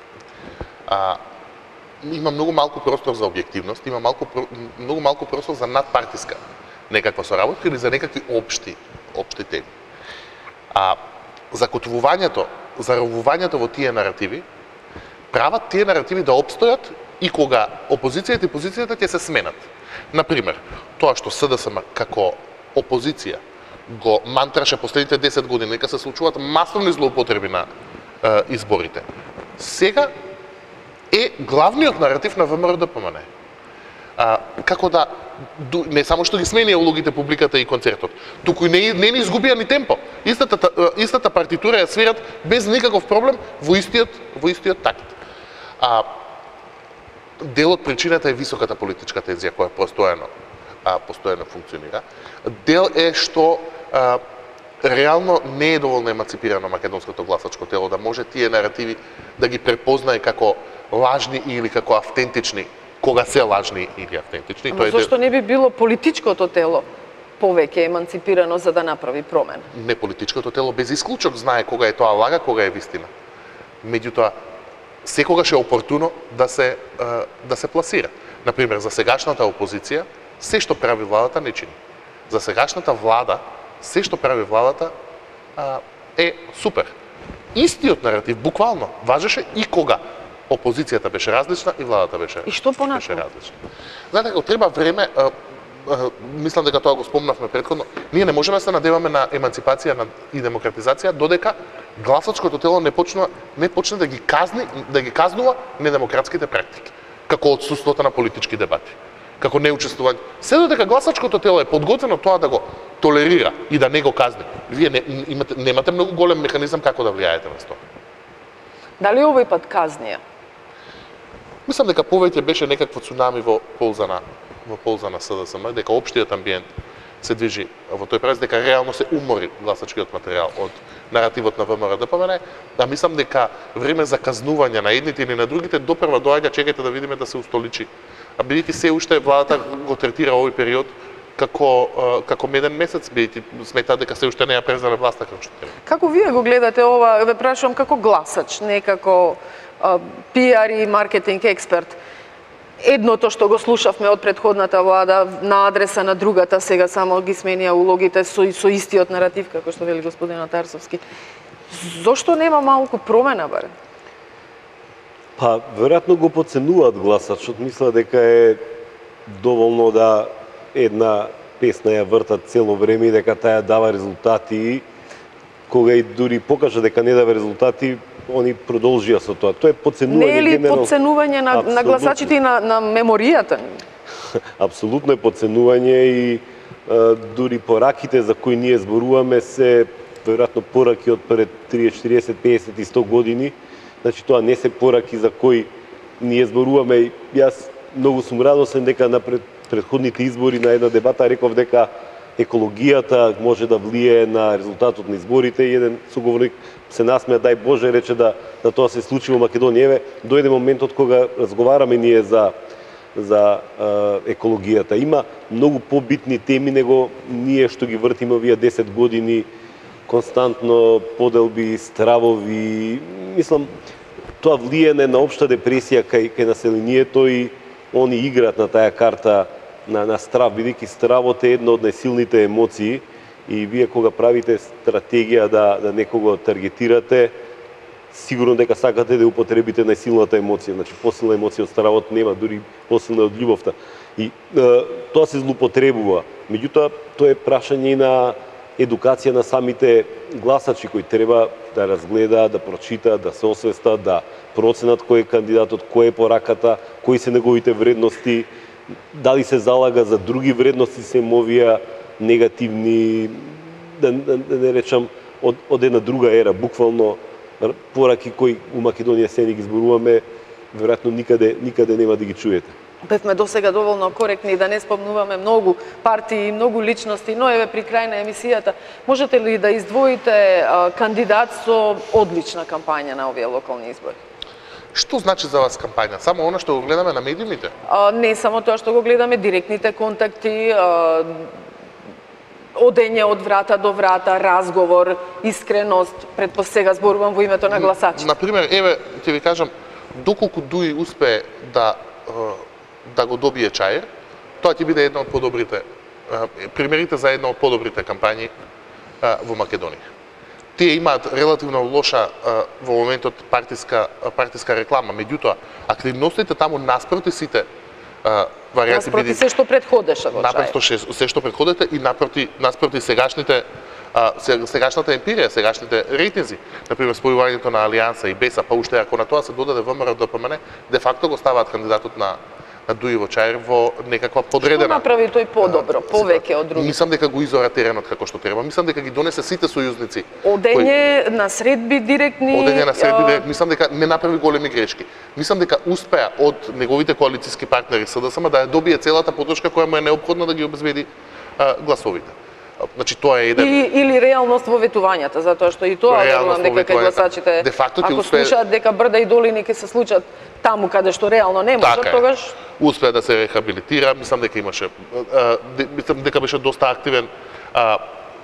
А, има многу малку простор за објективност, има малку, многу малку простор за надпартиска некаква соработка или за некакви општи, општи теми. А закотвувањето, заровувањето во тие наративи прават тие наративи да опстојат и кога опозицијата и позицијата ќе се сменат. Например, тоа што СДСМ како опозиција го мантраше последните десет години, нека се случуваат масовни злоупотреби на е, изборите. Сега е главниот наратив на ВМРО-ДПМН. а, како да не само што ги сменија улогите публиката и концертот, туку не не ни изгубија ни темпо. Истата истата партитура ја свират без никаков проблем во истиот во истиот такт. А дел од причината е високата политичка тензија која постојано а, постојано функционира. Дел е што а, реално не е доволно еманципирано македонското гласачко тело да може тие наративи да ги препознае како лажни или како автентични, кога се лажни или автентични. Ама зашто не би било политичкото тело повеќе еманципирано за да направи промена? Не, политичкото тело без исклучок знае кога е тоа лага, кога е вистина. Меѓутоа, секогаш е опортуно да се да се пласира. Например, за сегашната опозиција, се што прави владата не чини. За сегашната влада, се што прави владата е супер. Истиот наратив буквално важеше и кога опозицијата беше различна и владата беше, и што беше различна. Знаете, ако треба време, а, а, мислам дека тоа го спомнавме претходно, ние не можеме да се надеваме на еманципација и демократизација додека гласачкото тело не почне не почне да ги казни, да ги казнува недемократските практики, како отсуството на политички дебати, како неучествување. Се додека гласачкото тело е подготвено тоа да го толерира и да не го казни, вие не, имате, немате многу голем механизам како да влијаете на тоа. Дали овој пат казнија? Мислам дека повеќе беше некакво цунами во полза на во полза на СДСМ, дека општиот амбиент се движи во тој правец, дека реално се умори гласачкиот материјал од наративот на ВМРО Д P M N, а мислам дека време за казнување на едните или на другите допрва доаѓа, чекајте да видиме да се устоличи. А бидејќи се уште владата го третира овој период како како меден месец, бидејќи смета дека се уште не ја презнале власта како што треба. Како вие го гледате ова, ве прашувам како гласач, не како пиар и маркетинг експерт. Едното што го слушавме од претходната влада на адреса на другата, сега само ги сменија улогите со, со истиот наратив, како што вели господин Атарсовски. Зошто нема малку промена, барем? Па, веројатно го подценуваат гласачот. Мисла дека е доволно да една песна ја вртат цело време и дека таа дава резултати. Кога и дури покажа дека не дава резултати, они продолжија со тоа. Тоа е подценување. Не е ли подценување на, на гласачите и на, на меморијата? Апсолутно е подценување и а, дури пораките за кои ние зборуваме се веројатно пораки од пред триесет, четириесет, песет и сто години. Значи тоа не се пораки за кои ние зборуваме. Јас многу сум радосен дека на пред, предходните избори на една дебата реков дека екологијата може да влијае на резултатот на изборите и еден суговорник се насмеа, дај Боже, рече да, да тоа се случи во Македонија. Еве, дојде моментот кога разговараме ние за, за е, екологијата. Има многу побитни теми него ние што ги вртиме овие десет години, константно поделби, стравови. Мислам, тоа влијане на општа депресија кај, кај населението и они играат на таа карта на, на страв, бидејќи стравот е една од најсилните емоции и вие кога правите стратегија да, да некого таргетирате, сигурно дека сакате да употребите најсилната емоција. Значи, посилна емоција од стравот нема, дури посилна од љубовта. И е, тоа се злоупотребува. Меѓутоа, тоа е прашање и на едукација на самите гласачи кои треба да разгледаат, да прочитаат, да се освестат, да проценат кој е кандидатот, кој е пораката, кои се неговите вредности, дали се залага за други вредности се овие негативни, да, да, да не речам, од, од една друга ера, буквално пораки кои у Македонија се не ги зборуваме, веројатно никаде, никаде нема да ги чуете. Бевме досега доволно коректни да не спомнуваме многу партии и многу личности, но еве при крај на емисијата, можете ли да издвоите а, кандидат со одлична кампања на овие локални избори? Што значи за вас кампања? Само она што го гледаме на медиумите? А, не само тоа што го гледаме, директните контакти, а, одење од врата до врата, разговор, искреност, предпосега зборувам во името на гласачите. Например, еве, ќе ви кажам, доколку Дуи успее да да го добие Чаир, тоа ќе биде една од подобрите примерите за една од подобрите кампањи во Македонија. Тие имаат релативно лоша во моментот партиска партиска реклама, меѓутоа активностите таму наспроти сите варијанти наспроти биде, се што предходеше во Чаир. Наспроти се што предходете и напроти наспроти сегашните сегашната емпирија, сегашните рейтинзи, например спојувањето на Алијанса и Беса, па уште ако на тоа се додаде ВМРО Д P M N, де факто го ставаат кандидатот на на Дуи во Чаир во некаква Што подредена. направи тој подобро, повеќе од други? Мислам дека го изора теренот како што треба. Мислам дека ги донесе сите сојузници. Одење на средби директни. Одење на средби директни. Мислам дека не направи големи грешки. Мислам дека успеа од неговите коалициски партнери СДСМ да ја добие целата поддршка која му е неопходна да ги обезбеди а, гласовите. Значи тоа е еден Или, или реалност во ветувањата, затоа што и тоа Реалност верувам дека кај во ветувањата. гласачите, Де факто ќе ако успее- слушаат дека брда и долини ќе се случат таму каде што реално не може, Така е. тогаш успеа да се рехабилитира, мислам дека имаше а, де, мислам дека беше доста активен а,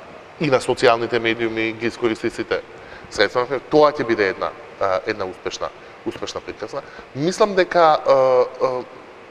и на социјалните медиуми ги искористи сите средства. Тоа ќе биде една а, една успешна успешна приказна. Мислам дека а, а,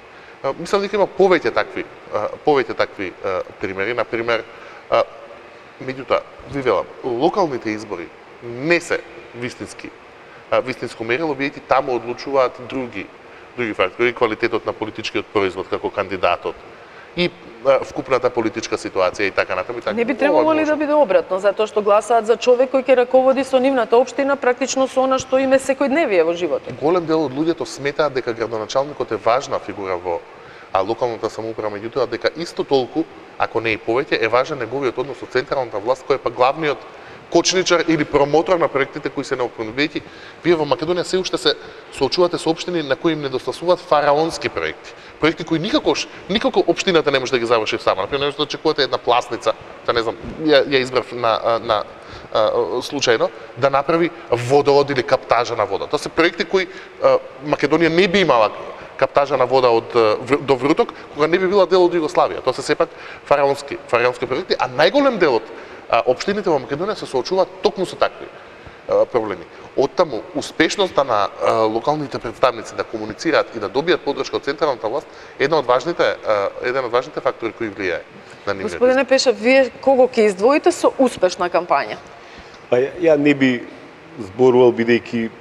а, мислам дека има повеќе такви а, повеќе такви а, примери, на пример а, меѓутоа ви велам, локалните избори не се вистински а, вистинско мерило, бидејќи таму одлучуваат други други фактори, квалитетот на политичкиот производ како кандидатот и а, вкупната политичка ситуација и така натаму и така. не би Ова требало ли може. да биде обратно, затоа што гласаат за човек кој ќе раководи со нивната општина практично со она што им е секојдневие во животот. Голем дел од луѓето сметаат дека градоначалникот е важна фигура во а локалната самоуправа, меѓутоа дека исто толку, ако не и повеќе, е важен неговиот однос со централната власт, кој е па главниот кочничар или промотор на проектите кои се неопходни. Бидејќи вие во Македонија се уште се соочувате со општини на кои им недостасуваат фараонски проекти. Проекти кои никако никако општината не може да ги заврши сама. Например, не може да очекувате една пласница, да не знам, ја, ја избрав на, на, на а, случајно, да направи водовод или каптажа на вода. Тоа се проекти кои а, Македонија не би имала каптажа на вода од до Вруток, кога не би била дел од Југославија. Тоа се сепак фараонски, фараонски проекти, а најголем дел од а, општините во Македонија се соочуваат токму со такви а, проблеми. Оттаму успешноста на а, локалните представници да комуницираат и да добијат поддршка од централната власт е една од важните а, еден од важните фактори кои влијае на нивниот. Господине Пешев, вие кого ќе издвоите со успешна кампања? Па ја, ја не би зборувал, бидејќи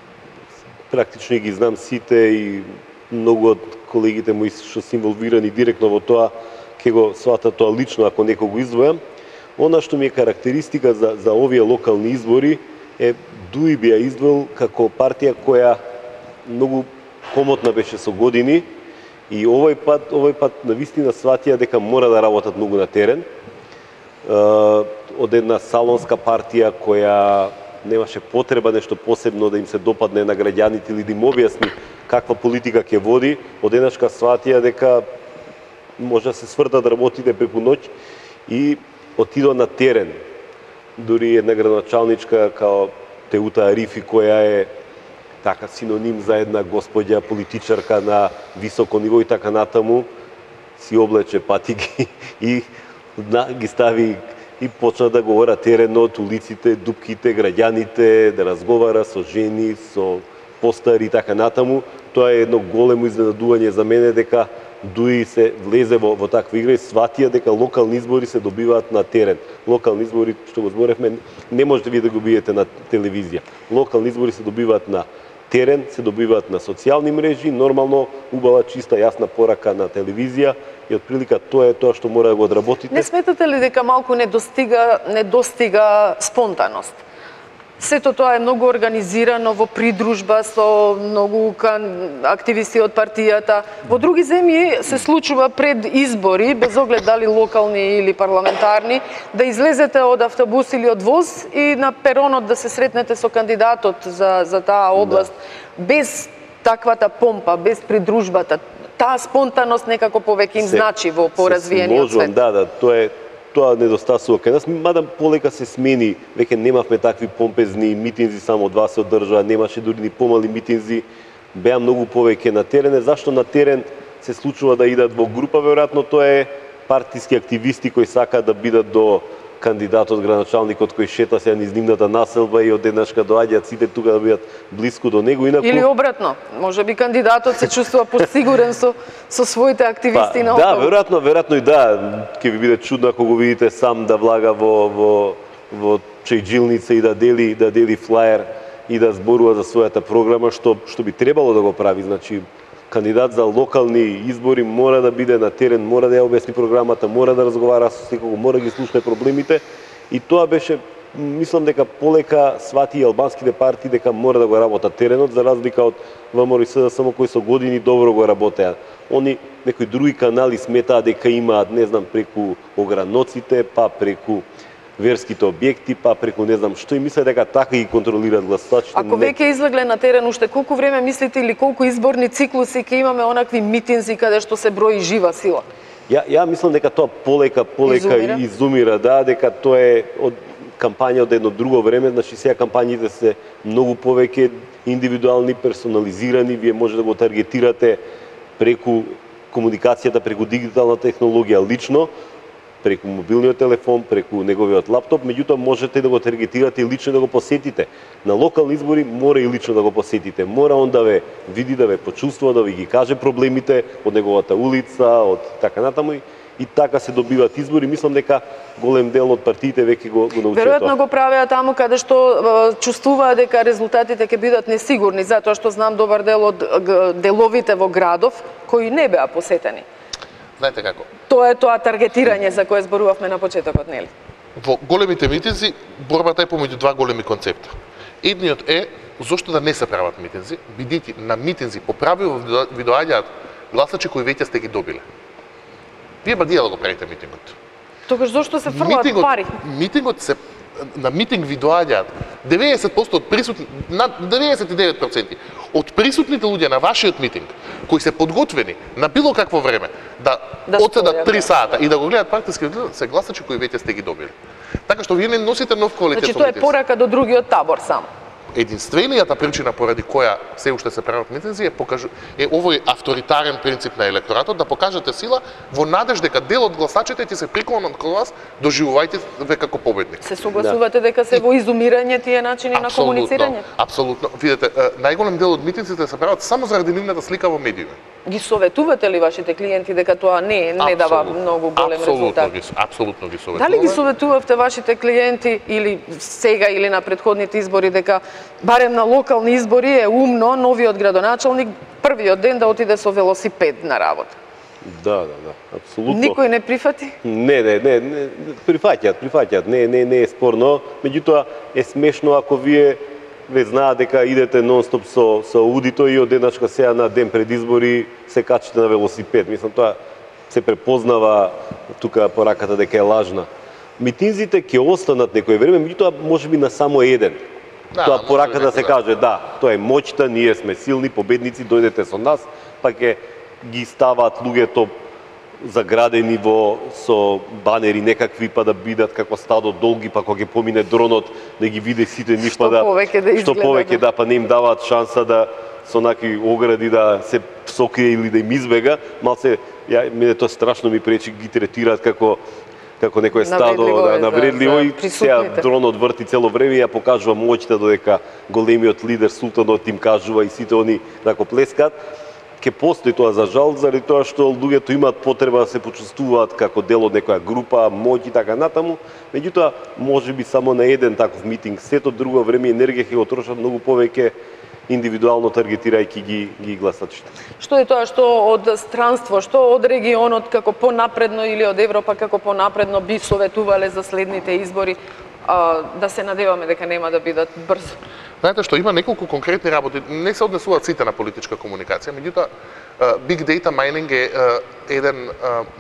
практично ги знам сите и многу од колегите мои што се инволвирани директно во тоа, ќе го сватат тоа лично ако некој го издвојам. Она што ми е карактеристика за, за овие локални избори е Дуи би ја издвоил како партија која многу комотна беше со години и овој пат, овој пат навистина сватија дека мора да работат многу на терен. Од една салонска партија која немаше потреба нешто посебно да им се допадне на граѓаните или да им објасни каква политика ќе води, одеднашка сватија дека може да се свртат работите преку ноќ и отидоа на терен. Дури една градоначалничка као Теута Арифи, која е така синоним за една господја политичарка на високо ниво и така натаму, си облече патики и на, ги стави и почна да говори теренот, улиците, дупките, граѓаните, да разговара со жени, со постари и така натаму. Тоа е едно големо изненадување за мене дека Дуи се влезе во, во таква игра и сватија дека локални избори се добиваат на терен. Локални избори, што го зборевме, не можете вие да го видите на телевизија. Локални избори се добиваат на терен, се добиваат на социјални мрежи, нормално, убава, чиста, јасна порака на телевизија и отприлика тоа е тоа што мора да го одработите. Не сметате ли дека малку не достига, не достига спонтаност? Сето тоа е многу организирано во придружба со многу активисти од партијата. Во други земји се случува пред избори, без оглед дали локални или парламентарни, да излезете од автобус или од воз и на перонот да се сретнете со кандидатот за, за таа област, да. Без таквата помпа, без придружбата. Таа спонтаност некако повеќе им се, значи во поразвиениот свет. Да, да, тоа е тоа недостасува кај нас, мада полека се смени, веќе немавме такви помпезни митинзи, само два се одржаа, немаше дури ни помали митинзи, беа многу повеќе на терен. Зашто на терен се случува да идат во група? Веројатно тоа е партиски активисти кои сакаат да бидат до кандидатот, градоначалникот кој шета се низ нивната населба и одеднашка доаѓаат сите тука да бидат блиску до него. Инаку... Или обратно, може би кандидатот се чувствува посигурен со, со своите активисти па, наоколу. Да, веројатно, веројатно и да, ќе ви биде чудно ако го видите сам да влага во во во чејджилница и да дели да дели флаер и да зборува за својата програма, што што би требало да го прави. Значи, кандидат за локални избори мора да биде на терен, мора да ја објасни програмата, мора да разговара со секого, мора да ги слуша проблемите. И тоа беше мислам дека полека свати и албанските партии дека мора да го работат теренот, за разлика од ВМРО и СДСМ кои со години добро го работеа. Они некои други канали сметаат дека имаат, не знам, преку ограноците, па преку верските објекти, па преку не знам што, и мисле дека така ги контролираат гласачите. Ако веќе излегле на терен, уште колку време мислите или колку изборни циклуси ќе имаме онакви митинзи каде што се брои жива сила? Ја, ја мислам дека тоа полека, полека изумира, изумира да, дека тоа е од кампања од едно друго време, значи сега кампањите се многу повеќе индивидуални, персонализирани, вие може да го таргетирате преку комуникацијата, преку дигитална технологија лично, преку мобилниот телефон, преку неговиот лаптоп, меѓутоа можете да го таргетирате и лично да го посетите. На локални избори мора и лично да го посетите. Мора он да ве види, да ве почувствува, да ви ги каже проблемите од неговата улица, од така натаму, и, и така се добиваат избори. Мислам дека голем дел од партиите веќе го, го научија. Веројатно го правеа таму каде што чувствуваа дека резултатите ќе бидат несигурни, затоа што знам добар дел од деловите во градов кои не беа посетени. Знаете како? Тоа е тоа таргетирање за кое зборувавме на почетокот, нели? Во големите митинзи борбата е помеѓу два големи концепта. Едниот е зошто да не се прават митинзи, бидејќи на митинзи по правило ви доаѓаат гласачи кои веќе сте ги добиле. Вие бадија да го правите митингот. Тогаш зошто се фрлаат митингот, пари? Митингот се на митинг ви доаѓаат деветдесет проценти од присутни, над деветдесет и девет проценти од присутните луѓе на вашиот митинг кои се подготвени на било какво време да, да одседат три сата и да го гледат партиски се гласачи кои веќе сте ги добили. Така што вие не носите нов квалитет. Значи тоа е порака до другиот табор само. Единственијата причина поради која се уште се прават митинзи е, покажу, е овој авторитарен принцип на електоратот да покажете сила во надеж дека дел од гласачите ќе се приклонат кон вас, доживувајте ве како победник. Се согласувате дека се во изумирање тие начини на комуницирање? Апсолутно. Видете, најголем дел од митинзите се прават само заради нивната слика во медиуми. Ги советувате ли вашите клиенти дека тоа не не дава многу голем резултат? Ги, апсолутно ги советуваме. Дали ги советувавте вашите клиенти или сега или на претходните избори дека барем на локални избори е умно новиот градоначалник првиот ден да отиде со велосипед на работа? Да, да, да, апсолутно. Никој не прифати? Не, не, не, не прифаќаат, прифаќаат. Не, не, не е спорно, меѓутоа е смешно ако вие ве знаат дека идете нон-стоп со со аудито и од еднашка сега на ден пред избори се качите на велосипед. Мислам тоа се препознава тука пораката дека е лажна. Митинзите ќе останат некој време, меѓутоа можеби на само еден. Да, тоа пораката да се каже, да, тоа е моќта, ние сме силни победници, дојдете со нас, па ќе ги ставаат луѓето заградени во со банери некакви, па да бидат како стадо долги, па кога ќе помине дронот да ги види сите нив, па да повеќе да што повеќе да, па не им даваат шанса да со накви огради да се сокрие или да им избега, малце ја мене тоа страшно ми пречи, ги третираат како како некое стадо да, навредливо и сега дронот врти цело време и ја покажува моќта додека големиот лидер султанот им кажува и сите они тако плескаат. Ке постои тоа за жал, заради тоа што луѓето имаат потреба да се почувствуваат како дел од некоја група, моќ и така натаму, меѓутоа можеби само на еден таков митинг, сето друго време енергија ќе го трошат многу повеќе индивидуално таргетирајќи ги ги гласачите. Што е тоа што од странство, што од регионот како понапредно или од Европа како понапредно би советувале за следните избори, а, да се надеваме дека нема да бидат брзо? Знаете што, има неколку конкретни работи, не се однесуваат сите на политичка комуникација, меѓутоа big data mining е еден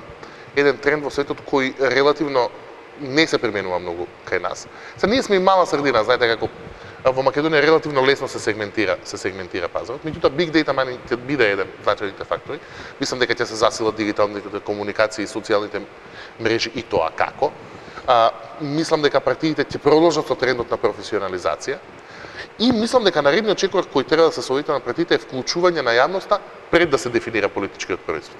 еден тренд во светот кој релативно не се применува многу кај нас. Се ние сме и мала средина, знаете како во Македонија релативно лесно се сегментира, се сегментира пазарот, меѓутоа big data mining ќе биде еден значајните фактори. Мислам дека ќе се засилат дигиталните комуникации и социјалните мрежи и тоа како. А, мислам дека партиите ќе продолжат со трендот на професионализација. И мислам дека наредниот чекор кој треба да се советува на партиите е вклучување на јавноста пред да се дефинира политичкиот происход.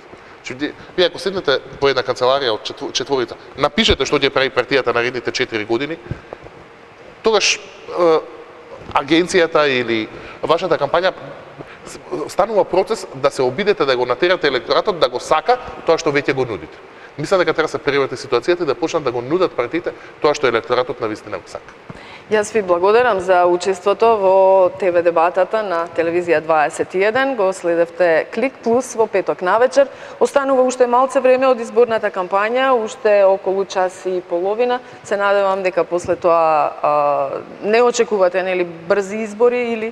Вие ако седнете по една канцеларија од четворица, напишете што ќе прави партијата наредните четири години, тогаш е, агенцијата или вашата кампања станува процес да се обидете да го натерате електоратот да го сака тоа што веќе го нудите. Мислам дека треба да се преврати ситуацијата и да почнат да го нудат партиите тоа што електоратот навистина го сака. Јас ви благодарам за учеството во Те Ве дебатата на телевизија дваесет и еден. Го следевте Клик Плюс во петок навечер. Останува уште малце време од изборната кампања, уште околу час и половина. Се надевам дека после тоа а, не очекувате нели брзи избори или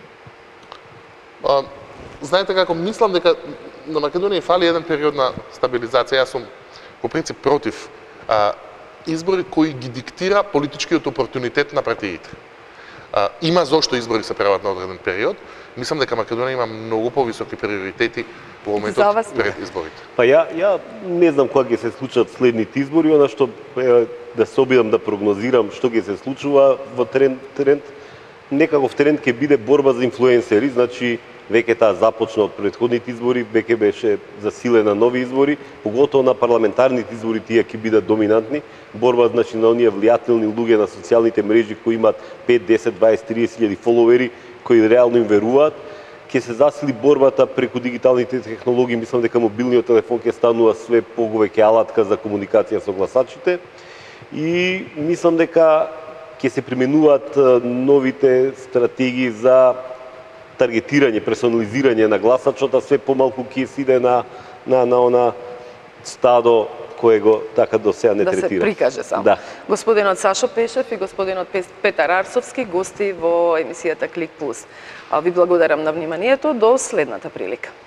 А, знаете како, мислам дека на Македонија фали еден период на стабилизација. Јас сум по принцип против а, избори кои ги диктира политичкиот опортунитет на партиите. А, има зошто избори се прават на одреден период. Мислам дека Македонија има многу повисоки приоритети во моментот пред изборите. Па ја, ја не знам кога ќе се случат следните избори, она што е, да се обидам да прогнозирам што ќе се случува во тренд, тренд некаков тренд ќе биде борба за инфлуенсери, значи веќе таа започна од претходните избори, веќе беше засилена нови избори, поготово на парламентарните избори тие ќе бидат доминантни. Борба значи на оние влијателни луѓе на социјалните мрежи кои имаат пет, десет, дваесет, триесет илјади фоловери, кои реално им веруваат. Ќе се засили борбата преку дигиталните технологии, мислам дека мобилниот телефон ќе станува све поговеќе алатка за комуникација со гласачите и мислам дека ќе се применуваат новите стратегии за таргетирање, персонализирање на гласачот, а све помалку ќе се иде на на на она стадо кое го така до сега не да третира. се прикаже само. Да. Господинот Сашо Пешев и господинот Петар Арсовски, гости во емисијата Клик Плюс. Ви благодарам на вниманието, до следната прилика.